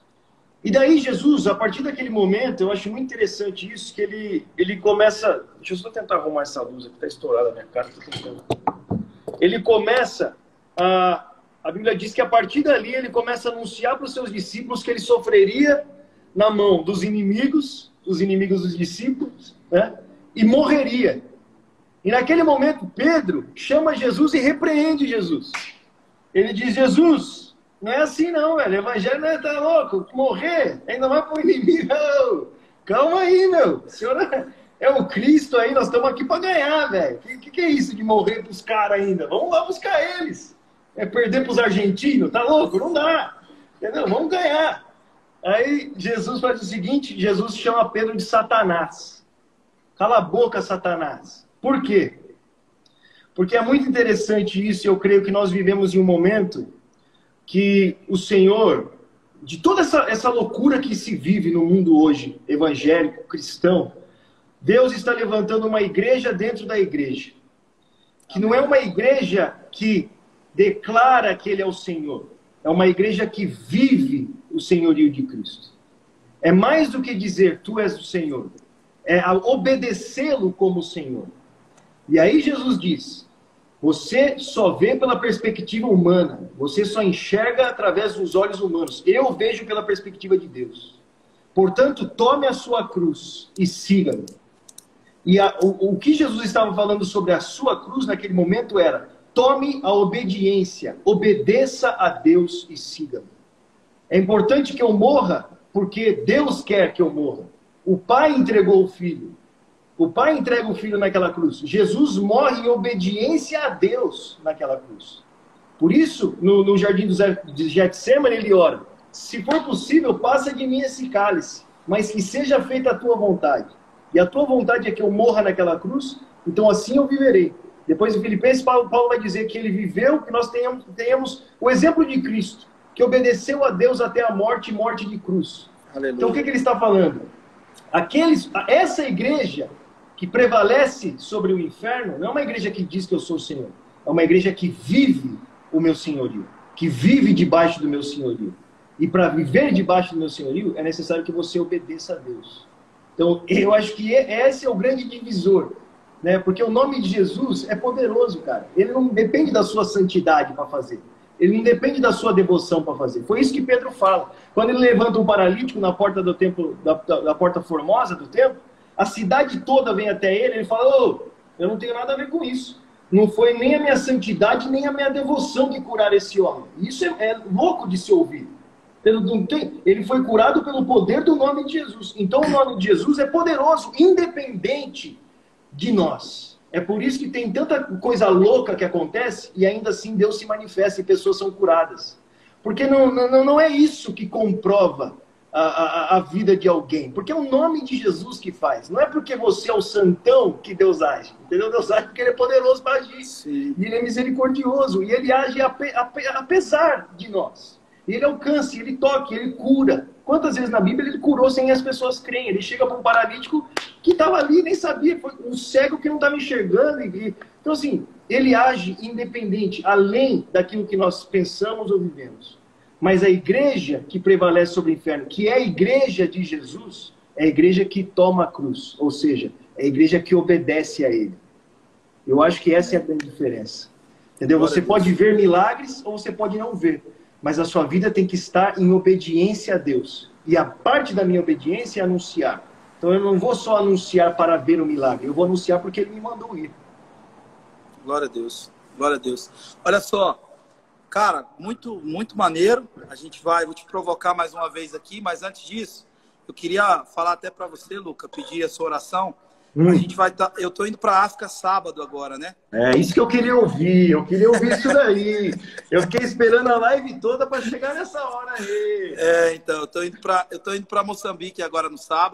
E daí Jesus, a partir daquele momento, eu acho muito interessante isso, que ele, ele começa... Deixa eu só tentar arrumar essa luz aqui, está estourada a minha cara. Tô tentando. Ele começa a... A Bíblia diz que a partir dali ele começa a anunciar para os seus discípulos que ele sofreria na mão dos inimigos, os inimigos dos discípulos, né? E morreria. E naquele momento, Pedro chama Jesus e repreende Jesus. Ele diz, Jesus, não é assim não, velho. O evangelho não é, tá louco. Morrer, ainda mais para o inimigo. Não. Calma aí, meu. O senhor é o Cristo aí, nós estamos aqui para ganhar, velho. O que, que é isso de morrer para os caras ainda? Vamos lá buscar eles. É perder para os argentinos? Tá louco? Não dá. Entendeu? Vamos ganhar. Aí Jesus faz o seguinte, Jesus chama Pedro de Satanás. Cala a boca, Satanás. Por quê? Porque é muito interessante isso, e eu creio que nós vivemos em um momento que o Senhor, de toda essa, essa loucura que se vive no mundo hoje, evangélico, cristão, Deus está levantando uma igreja dentro da igreja. Que não é uma igreja que declara que Ele é o Senhor. É uma igreja que vive o senhorio de Cristo. É mais do que dizer, tu és o Senhor. É obedecê-lo como Senhor. E aí Jesus diz, você só vê pela perspectiva humana. Você só enxerga através dos olhos humanos. Eu vejo pela perspectiva de Deus. Portanto, tome a sua cruz e siga-me. E a, o, o que Jesus estava falando sobre a sua cruz naquele momento era, tome a obediência, obedeça a Deus e siga-me. É importante que eu morra, porque Deus quer que eu morra. O Pai entregou o Filho. O Pai entrega o Filho naquela cruz. Jesus morre em obediência a Deus naquela cruz. Por isso, no, no jardim de Getsemane, ele ora, se for possível, passa de mim esse cálice, mas que seja feita a tua vontade. E a tua vontade é que eu morra naquela cruz, então assim eu viverei. Depois em Filipenses, Paulo, Paulo vai dizer que ele viveu, que nós tenhamos, tenhamos o exemplo de Cristo, que obedeceu a Deus até a morte e morte de cruz. Aleluia. Então o que, que ele está falando? Aqueles, essa igreja que prevalece sobre o inferno, não é uma igreja que diz que eu sou o Senhor, é uma igreja que vive o meu senhorio, que vive debaixo do meu senhorio. E para viver debaixo do meu senhorio, é necessário que você obedeça a Deus. Então, eu acho que esse é o grande divisor, né? Porque o nome de Jesus é poderoso, cara. Ele não depende da sua santidade para fazer. Ele não depende da sua devoção para fazer. Foi isso que Pedro fala. Quando ele levanta um paralítico na porta do templo, da, da, da porta formosa do templo, a cidade toda vem até ele, ele fala, ô, eu não tenho nada a ver com isso. Não foi nem a minha santidade, nem a minha devoção que curaram esse homem. Isso é, é louco de se ouvir. Ele foi curado pelo poder do nome de Jesus. Então o nome de Jesus é poderoso, independente de nós. É por isso que tem tanta coisa louca que acontece e ainda assim Deus se manifesta e pessoas são curadas. Porque não, não, não é isso que comprova a, a, a vida de alguém. Porque é o nome de Jesus que faz. Não é porque você é o santão que Deus age. Entendeu? Deus age porque Ele é poderoso para agir. Sim. E Ele é misericordioso. E Ele age ape, ape, apesar de nós. Ele alcança, ele toca, ele cura. Quantas vezes na Bíblia ele curou sem as pessoas crerem? Ele chega para um paralítico que estava ali, nem sabia, foi um cego que não estava enxergando. E... Então assim, ele age independente, além daquilo que nós pensamos ou vivemos. Mas a igreja que prevalece sobre o inferno, que é a igreja de Jesus, é a igreja que toma a cruz. Ou seja, é a igreja que obedece a ele. Eu acho que essa é a grande diferença. Entendeu? Você pode ver milagres ou você pode não ver. Mas a sua vida tem que estar em obediência a Deus. E a parte da minha obediência é anunciar. Então eu não vou só anunciar para ver o milagre. Eu vou anunciar porque Ele me mandou ir. Glória a Deus. Glória a Deus. Olha só. Cara, muito, muito maneiro. A gente vai, vou te provocar mais uma vez aqui. Mas antes disso, eu queria falar até para você, Luca, pedir a sua oração. Hum. A gente vai tá, eu tô indo para a África sábado agora, né? É isso que eu queria ouvir. Eu queria ouvir isso daí. Eu fiquei esperando a live toda para chegar nessa hora aí. É, então, eu tô indo para eu tô indo para Moçambique agora no sábado,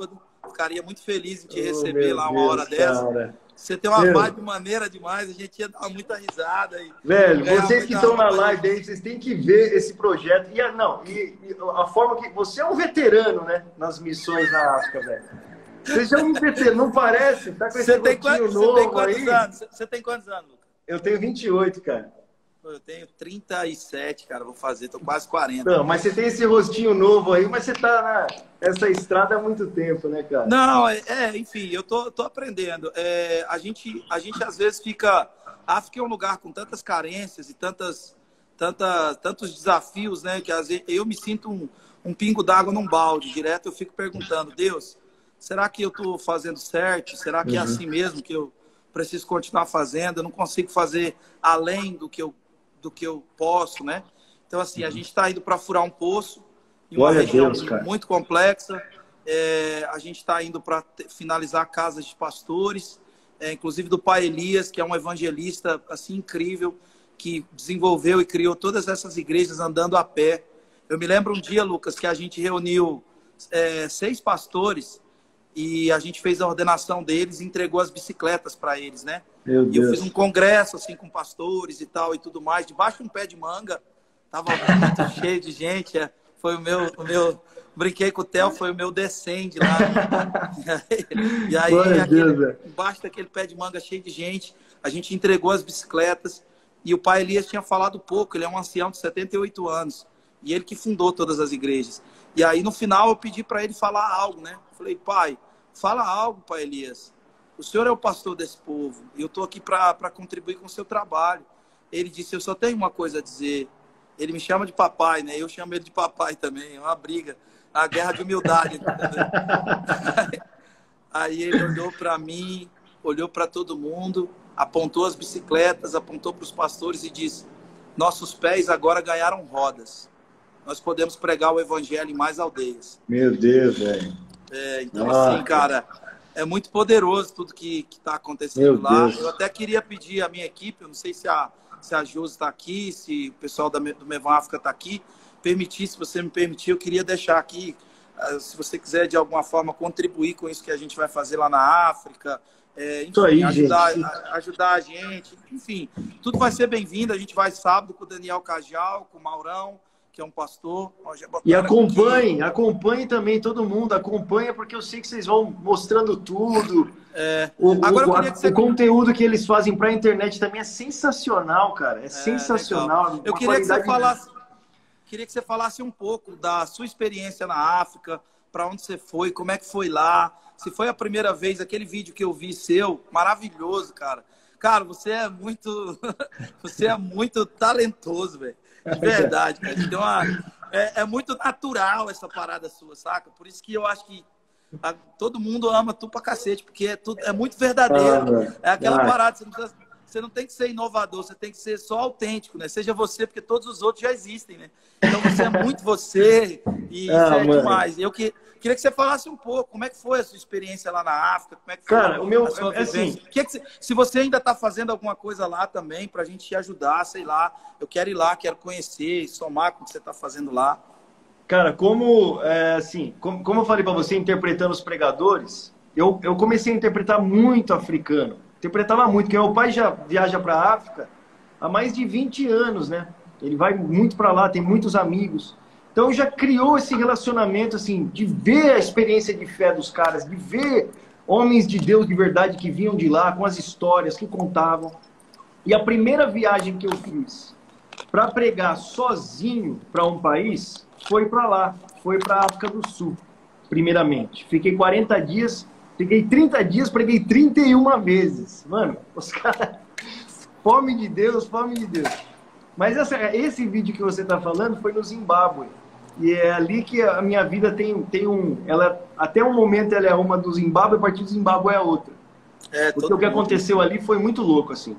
ficaria muito feliz em te Oh, receber lá uma Deus, hora dessa. cara. Você tem uma Meu. vibe maneira demais, a gente ia dar muita risada. E Velho, ganhar vocês que muita- estão na live aí, vocês têm que ver esse projeto. E a, não, e, e a forma que. Você é um veterano, né? Nas missões na África, velho. Você já é um veterano, não parece? Tá com esse Você tem, rostinho quantos, novo você tem quantos aí. anos? Você tem quantos anos, Lucas? Eu tenho vinte e oito, cara. Eu tenho trinta e sete, cara, vou fazer, tô quase quarenta. Não, mas você tem esse rostinho novo aí, mas você tá nessa estrada há muito tempo, né, cara? Não, é, é, enfim, eu tô, tô aprendendo. É, a, gente, a gente às vezes fica... A África é um lugar com tantas carências e tantas, tanta, tantos desafios, né? Que às vezes eu me sinto um, um pingo d'água num balde. Direto eu fico perguntando, Deus, será que eu tô fazendo certo? Será que é Uhum. assim mesmo que eu preciso continuar fazendo? Eu não consigo fazer além do que eu, do que eu posso, né? Então, assim, a gente está indo para furar um poço em uma Glória a região Deus, cara. muito complexa. É, a gente está indo para finalizar casas de pastores, é, inclusive do pai Elias, que é um evangelista assim incrível, que desenvolveu e criou todas essas igrejas andando a pé. Eu me lembro um dia, Lucas, que a gente reuniu é, seis pastores e a gente fez a ordenação deles e entregou as bicicletas para eles, né? Meu E eu Deus. fiz um congresso assim com pastores e tal e tudo mais, debaixo de um pé de manga. Tava muito cheio de gente. é, Foi o meu, o meu, brinquei com o Theo, foi o meu descende lá. E aí, Glória a aquele, Deus, velho. embaixo daquele pé de manga cheio de gente, a gente entregou as bicicletas. E o pai Elias tinha falado pouco, ele é um ancião de setenta e oito anos. E ele que fundou todas as igrejas. E aí, no final, eu pedi para ele falar algo, né? Falei, pai, fala algo, pai Elias. O senhor é o pastor desse povo. E eu estou aqui para contribuir com o seu trabalho. Ele disse, eu só tenho uma coisa a dizer. Ele me chama de papai, né? Eu chamo ele de papai também. É uma briga. A guerra de humildade. Entendeu? Aí ele olhou para mim, olhou para todo mundo, apontou as bicicletas, apontou para os pastores e disse, nossos pés agora ganharam rodas. Nós podemos pregar o evangelho em mais aldeias. Meu Deus, velho. É, então, Ah, assim, cara, é muito poderoso tudo que está acontecendo Meu lá. Deus. Eu até queria pedir à minha equipe, eu não sei se a, se a Josi está aqui, se o pessoal da, do Mevan África está aqui, permitir, se você me permitir, eu queria deixar aqui, uh, se você quiser de alguma forma contribuir com isso que a gente vai fazer lá na África, é, enfim, aí, ajudar, gente. a, ajudar a gente, enfim, tudo vai ser bem-vindo. A gente vai sábado com o Daniel Cajal, com o Maurão, que é um pastor. E acompanhe, acompanhe também todo mundo, acompanha, porque eu sei que vocês vão mostrando tudo. É, o, agora o, eu queria que você... o conteúdo que eles fazem para a internet também é sensacional, cara. É, É, sensacional. legal. Eu queria que você falasse, queria que você falasse um pouco da sua experiência na África, para onde você foi, como é que foi lá, se foi a primeira vez, aquele vídeo que eu vi seu, maravilhoso, cara. Cara, você é muito, você é muito talentoso, velho. De verdade, cara. Tem uma, é, é muito natural essa parada sua, saca? Por isso que eu acho que a, todo mundo ama tu pra cacete, porque é, tudo, é muito verdadeiro. É aquela parada, você não, precisa, você não tem que ser inovador, você tem que ser só autêntico, né? Seja você, porque todos os outros já existem, né? Então você é muito você e ah, isso é mano. demais. Eu que, queria que você falasse um pouco, como é que foi a sua experiência lá na África, como é que foi Cara, a, o meu, a sua é vivência. assim, Que é que você, se você ainda está fazendo alguma coisa lá também, para a gente te ajudar, sei lá, eu quero ir lá, quero conhecer, somar com o que você está fazendo lá. Cara, como, é, assim, como, como eu falei para você, interpretando os pregadores, eu, eu comecei a interpretar muito africano. Interpretava muito, porque meu pai já viaja para a África há mais de vinte anos, né? Ele vai muito para lá, tem muitos amigos. Então já criou esse relacionamento, assim, de ver a experiência de fé dos caras, de ver homens de Deus de verdade que vinham de lá, com as histórias que contavam. E a primeira viagem que eu fiz para pregar sozinho para um país foi para lá, foi para a África do Sul, primeiramente. Fiquei quarenta dias, fiquei trinta dias, preguei trinta e uma vezes. Mano, os caras... Fome de Deus, fome de Deus. Mas essa, esse vídeo que você está falando foi no Zimbábue. E é ali que a minha vida tem, tem um... Ela, até um momento ela é uma do Zimbábue, a partir do Zimbábue é a outra. É, Porque o que aconteceu ali foi muito louco, assim.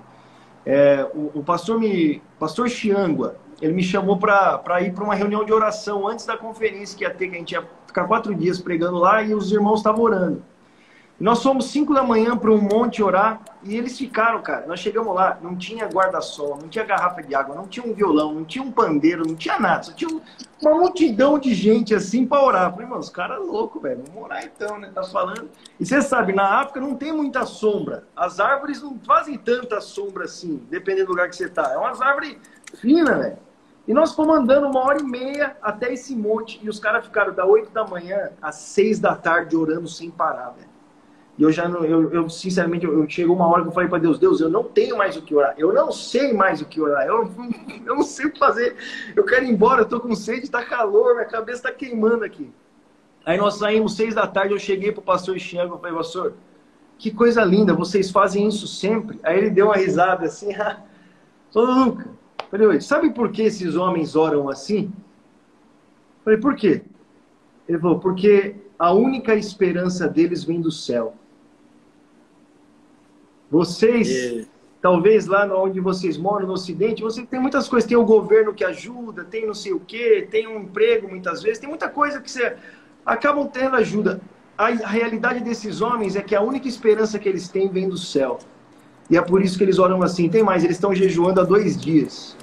É, o, o pastor, me, pastor Chiangua, ele me chamou para ir para uma reunião de oração antes da conferência que ia ter, que a gente ia ficar quatro dias pregando lá e os irmãos estavam orando. Nós fomos cinco da manhã para um monte orar e eles ficaram, cara. Nós chegamos lá, não tinha guarda-sol, não tinha garrafa de água, não tinha um violão, não tinha um pandeiro, não tinha nada. Só tinha uma multidão de gente assim para orar. Eu falei, mano, os caras loucos, velho. Vamos orar então, né? Tá falando. E você sabe, na África não tem muita sombra. As árvores não fazem tanta sombra assim, dependendo do lugar que você tá. É umas árvores finas, velho. E nós fomos andando uma hora e meia até esse monte. E os caras ficaram da oito da manhã às seis da tarde orando sem parar, velho. E eu já não, eu, eu sinceramente, eu, eu chegou uma hora que eu falei para Deus, Deus, eu não tenho mais o que orar, eu não sei mais o que orar, eu, eu não sei o que fazer, eu quero ir embora, eu tô com sede, tá calor, minha cabeça tá queimando aqui. Aí nós saímos seis da tarde, eu cheguei pro pastor Chiango, eu falei, pastor, que coisa linda, vocês fazem isso sempre? Aí ele deu uma risada assim, falou, Luca, falei, sabe por que esses homens oram assim? Falei, por quê? Ele falou, porque a única esperança deles vem do céu. Vocês, yeah. talvez lá onde vocês moram, no Ocidente, você tem muitas coisas, tem o governo que ajuda, tem não sei o quê, tem um emprego muitas vezes, tem muita coisa que você acabam tendo ajuda. A, a realidade desses homens é que a única esperança que eles têm vem do céu. E é por isso que eles oram assim. Tem mais, eles estão jejuando há dois dias.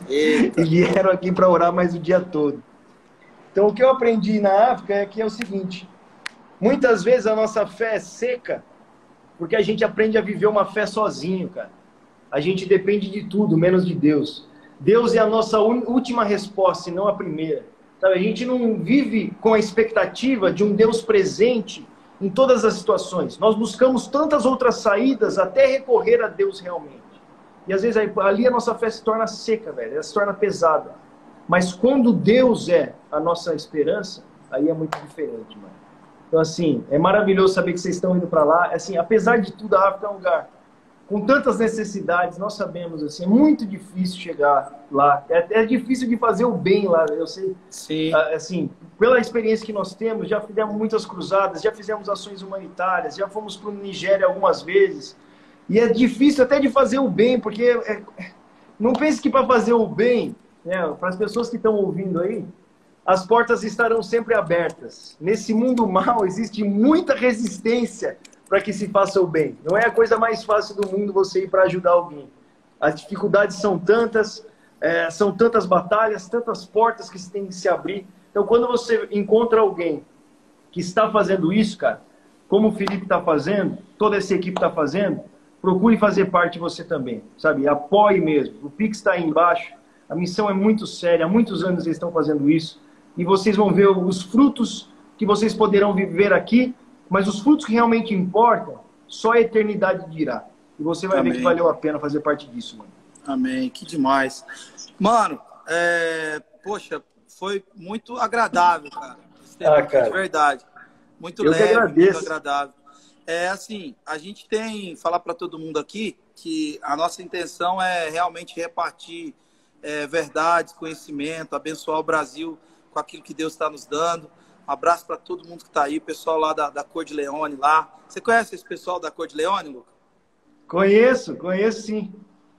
E vieram aqui para orar mais o dia todo. Então o que eu aprendi na África é que é o seguinte, muitas vezes a nossa fé é seca, porque a gente aprende a viver uma fé sozinho, cara. A gente depende de tudo, menos de Deus. Deus é a nossa última resposta, e não a primeira. Sabe? A gente não vive com a expectativa de um Deus presente em todas as situações. Nós buscamos tantas outras saídas até recorrer a Deus realmente. E às vezes ali a nossa fé se torna seca, velho. Ela se torna pesada. Mas quando Deus é a nossa esperança, aí é muito diferente, mano. Então, assim, é maravilhoso saber que vocês estão indo para lá. Assim, apesar de tudo, a África é um lugar com tantas necessidades, nós sabemos, assim, é muito difícil chegar lá. É, é difícil de fazer o bem lá, eu sei. Sim. Assim, pela experiência que nós temos, já fizemos muitas cruzadas, já fizemos ações humanitárias, já fomos para o Nigéria algumas vezes. E é difícil até de fazer o bem, porque é, não pense que para fazer o bem, né, para as pessoas que estão ouvindo aí, as portas estarão sempre abertas. Nesse mundo mal existe muita resistência para que se faça o bem. Não é a coisa mais fácil do mundo você ir para ajudar alguém. As dificuldades são tantas, é, são tantas batalhas, tantas portas que se tem que se abrir. Então, quando você encontra alguém que está fazendo isso, cara, como o Felipe está fazendo, toda essa equipe está fazendo, procure fazer parte você também, sabe? Apoie mesmo. O Pix está aí embaixo. A missão é muito séria. Há muitos anos eles estão fazendo isso. E vocês vão ver os frutos que vocês poderão viver aqui, mas os frutos que realmente importam, só a eternidade dirá. E você vai Amém. Ver que valeu a pena fazer parte disso, mano. Amém, que demais. Mano, é... poxa, foi muito agradável, cara. Esse ah, cara. De verdade. Muito Eu leve, muito agradável. É assim, a gente tem, falar para todo mundo aqui, que a nossa intenção é realmente repartir é, verdades, conhecimento, abençoar o Brasil com aquilo que Deus está nos dando. Um abraço para todo mundo que está aí, o pessoal lá da, da Cor de Leone lá. Você conhece esse pessoal da Cor de Leone, Luca? Conheço, conheço sim.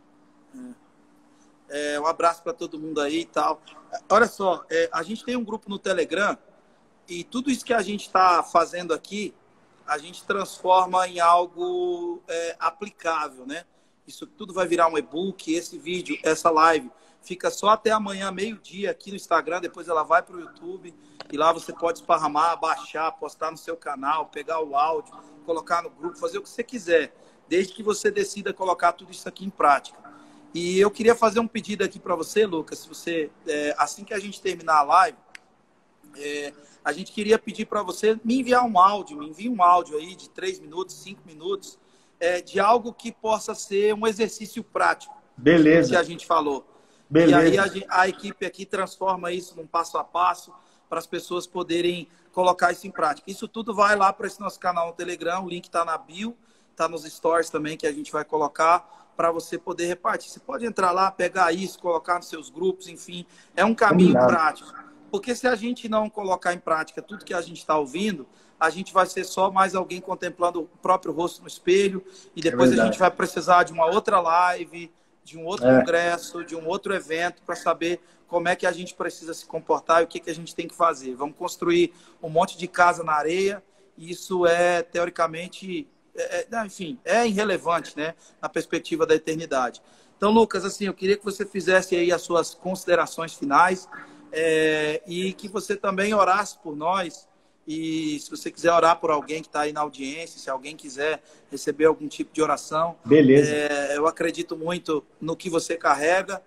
É, um abraço para todo mundo aí e tal. Olha só, é, a gente tem um grupo no Telegram e tudo isso que a gente está fazendo aqui, a gente transforma em algo é, aplicável, né? Isso tudo vai virar um e-book, esse vídeo, essa live fica só até amanhã, meio-dia, aqui no Instagram, depois ela vai para o YouTube, e lá você pode esparramar, baixar, postar no seu canal, pegar o áudio, colocar no grupo, fazer o que você quiser, desde que você decida colocar tudo isso aqui em prática. E eu queria fazer um pedido aqui para você, Lucas, se você, é, assim que a gente terminar a live, é, a gente queria pedir para você me enviar um áudio, me envie um áudio aí de três minutos, cinco minutos, é, de algo que possa ser um exercício prático. Beleza. Que a gente falou. Beleza. E aí a, a equipe aqui transforma isso num passo a passo para as pessoas poderem colocar isso em prática. Isso tudo vai lá para esse nosso canal no Telegram, o link está na bio, está nos stories também que a gente vai colocar para você poder repartir. Você pode entrar lá, pegar isso, colocar nos seus grupos, enfim, é um caminho Combinado. prático. Porque se a gente não colocar em prática tudo que a gente está ouvindo, a gente vai ser só mais alguém contemplando o próprio rosto no espelho e depois é a gente vai precisar de uma outra live, de um outro é. congresso, de um outro evento para saber como é que a gente precisa se comportar e o que, que a gente tem que fazer. Vamos construir um monte de casa na areia isso é, teoricamente, é, é, enfim, é irrelevante, né, na perspectiva da eternidade. Então, Lucas, assim, eu queria que você fizesse aí as suas considerações finais é, e que você também orasse por nós. E se você quiser orar por alguém que está aí na audiência, se alguém quiser receber algum tipo de oração, beleza. É, eu acredito muito no que você carrega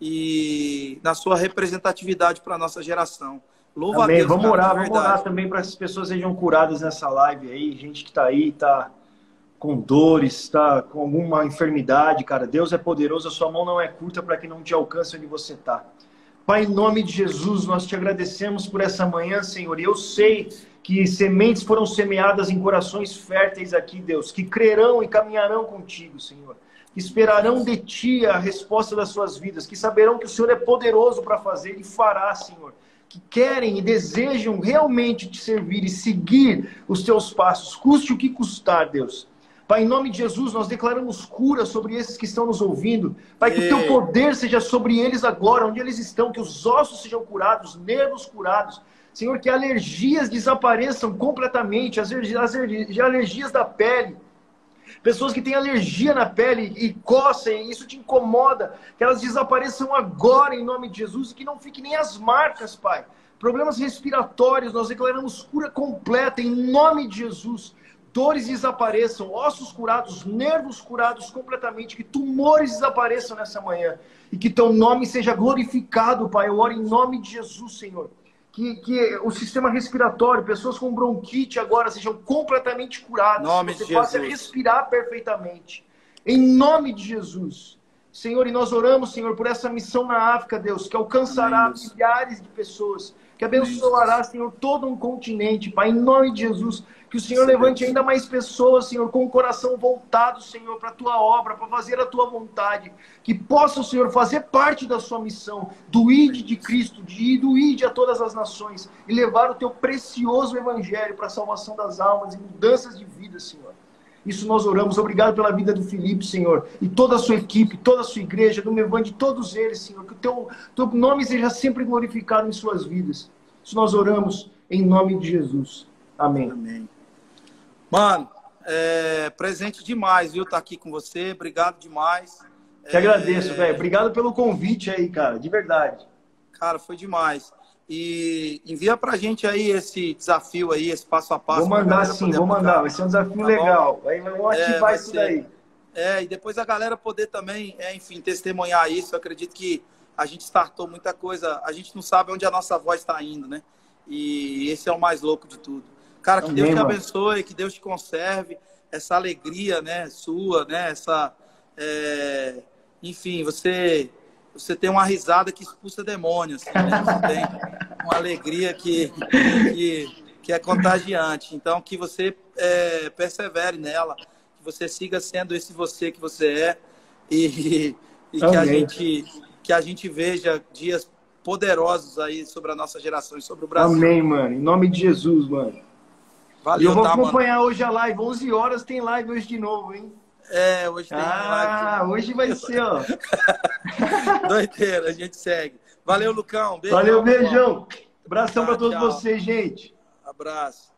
e na sua representatividade para a nossa geração. Louva Amém. a Deus, vamos cara, orar, de vamos verdade. orar também para essas pessoas sejam curadas nessa live aí, gente que está aí, está com dores, está com alguma enfermidade, cara. Deus é poderoso, a sua mão não é curta para que não te alcance onde você está. Pai, em nome de Jesus, nós te agradecemos por essa manhã, Senhor. E eu sei que sementes foram semeadas em corações férteis aqui, Deus, que crerão e caminharão contigo, Senhor. Que esperarão de ti a resposta das suas vidas, que saberão que o Senhor é poderoso para fazer e fará, Senhor. Que querem e desejam realmente te servir e seguir os teus passos, custe o que custar, Deus. Pai, em nome de Jesus, nós declaramos cura sobre esses que estão nos ouvindo. Pai, que o teu poder seja sobre eles agora, onde eles estão, que os ossos sejam curados, os nervos curados. Senhor, que alergias desapareçam completamente, as alergias da pele. Pessoas que têm alergia na pele e coçam, e isso te incomoda, que elas desapareçam agora em nome de Jesus e que não fiquem nem as marcas, Pai. Problemas respiratórios, nós declaramos cura completa em nome de Jesus. Dores desapareçam, ossos curados, nervos curados completamente, que tumores desapareçam nessa manhã e que teu nome seja glorificado, Pai. Eu oro em nome de Jesus, Senhor. Que, que o sistema respiratório, pessoas com bronquite agora sejam completamente curadas. Nome que você de possa Jesus. respirar perfeitamente. Em nome de Jesus. Senhor, e nós oramos, Senhor, por essa missão na África, Deus, que alcançará Amém, milhares de pessoas, que abençoará, Senhor, todo um continente, Pai, em nome de Jesus. Que o Senhor levante ainda mais pessoas, Senhor, com o coração voltado, Senhor, para a tua obra, para fazer a tua vontade. Que possa, Senhor, fazer parte da sua missão, do I D de Cristo, de do I D a todas as nações, e levar o teu precioso evangelho para a salvação das almas e mudanças de vida, Senhor. Isso nós oramos. Obrigado pela vida do Felipe, Senhor, e toda a sua equipe, toda a sua igreja, do Mevan, de todos eles, Senhor. Que o teu, teu nome seja sempre glorificado em suas vidas. Isso nós oramos em nome de Jesus. Amém. Amém. Mano, é presente demais, viu? Tá aqui com você. Obrigado demais. Te é... agradeço, velho. Obrigado pelo convite aí, cara. De verdade. Cara, foi demais. E envia pra gente aí esse desafio aí, esse passo a passo. Vou mandar sim, vou aplicar. mandar. Vai ser um desafio tá legal. Aí vamos ativar é, isso ser... daí. É, e depois a galera poder também, é, enfim, testemunhar isso. Eu acredito que a gente startou muita coisa. A gente não sabe onde a nossa voz está indo, né? E esse é o mais louco de tudo. Cara, que Amém, Deus te mano. abençoe, que Deus te conserve, essa alegria, né, sua, né, essa, é... enfim, você, você tem uma risada que expulsa demônios, assim, né? Você tem uma alegria que, que, que é contagiante. Então, que você é, persevere nela, que você siga sendo esse você que você é e, e que, a gente, que a gente veja dias poderosos aí sobre a nossa geração e sobre o Brasil. Amém, mano. Em nome de Jesus, mano. Valeu, e eu vou tá, acompanhar mano. hoje a live. onze horas tem live hoje de novo, hein? É, hoje tem ah, live. Ah, hoje vai ser, ó. Doideira, a gente segue. Valeu, Lucão. Beijão. Valeu, beijão. Abração tá, para todos tchau. vocês, gente. Abraço.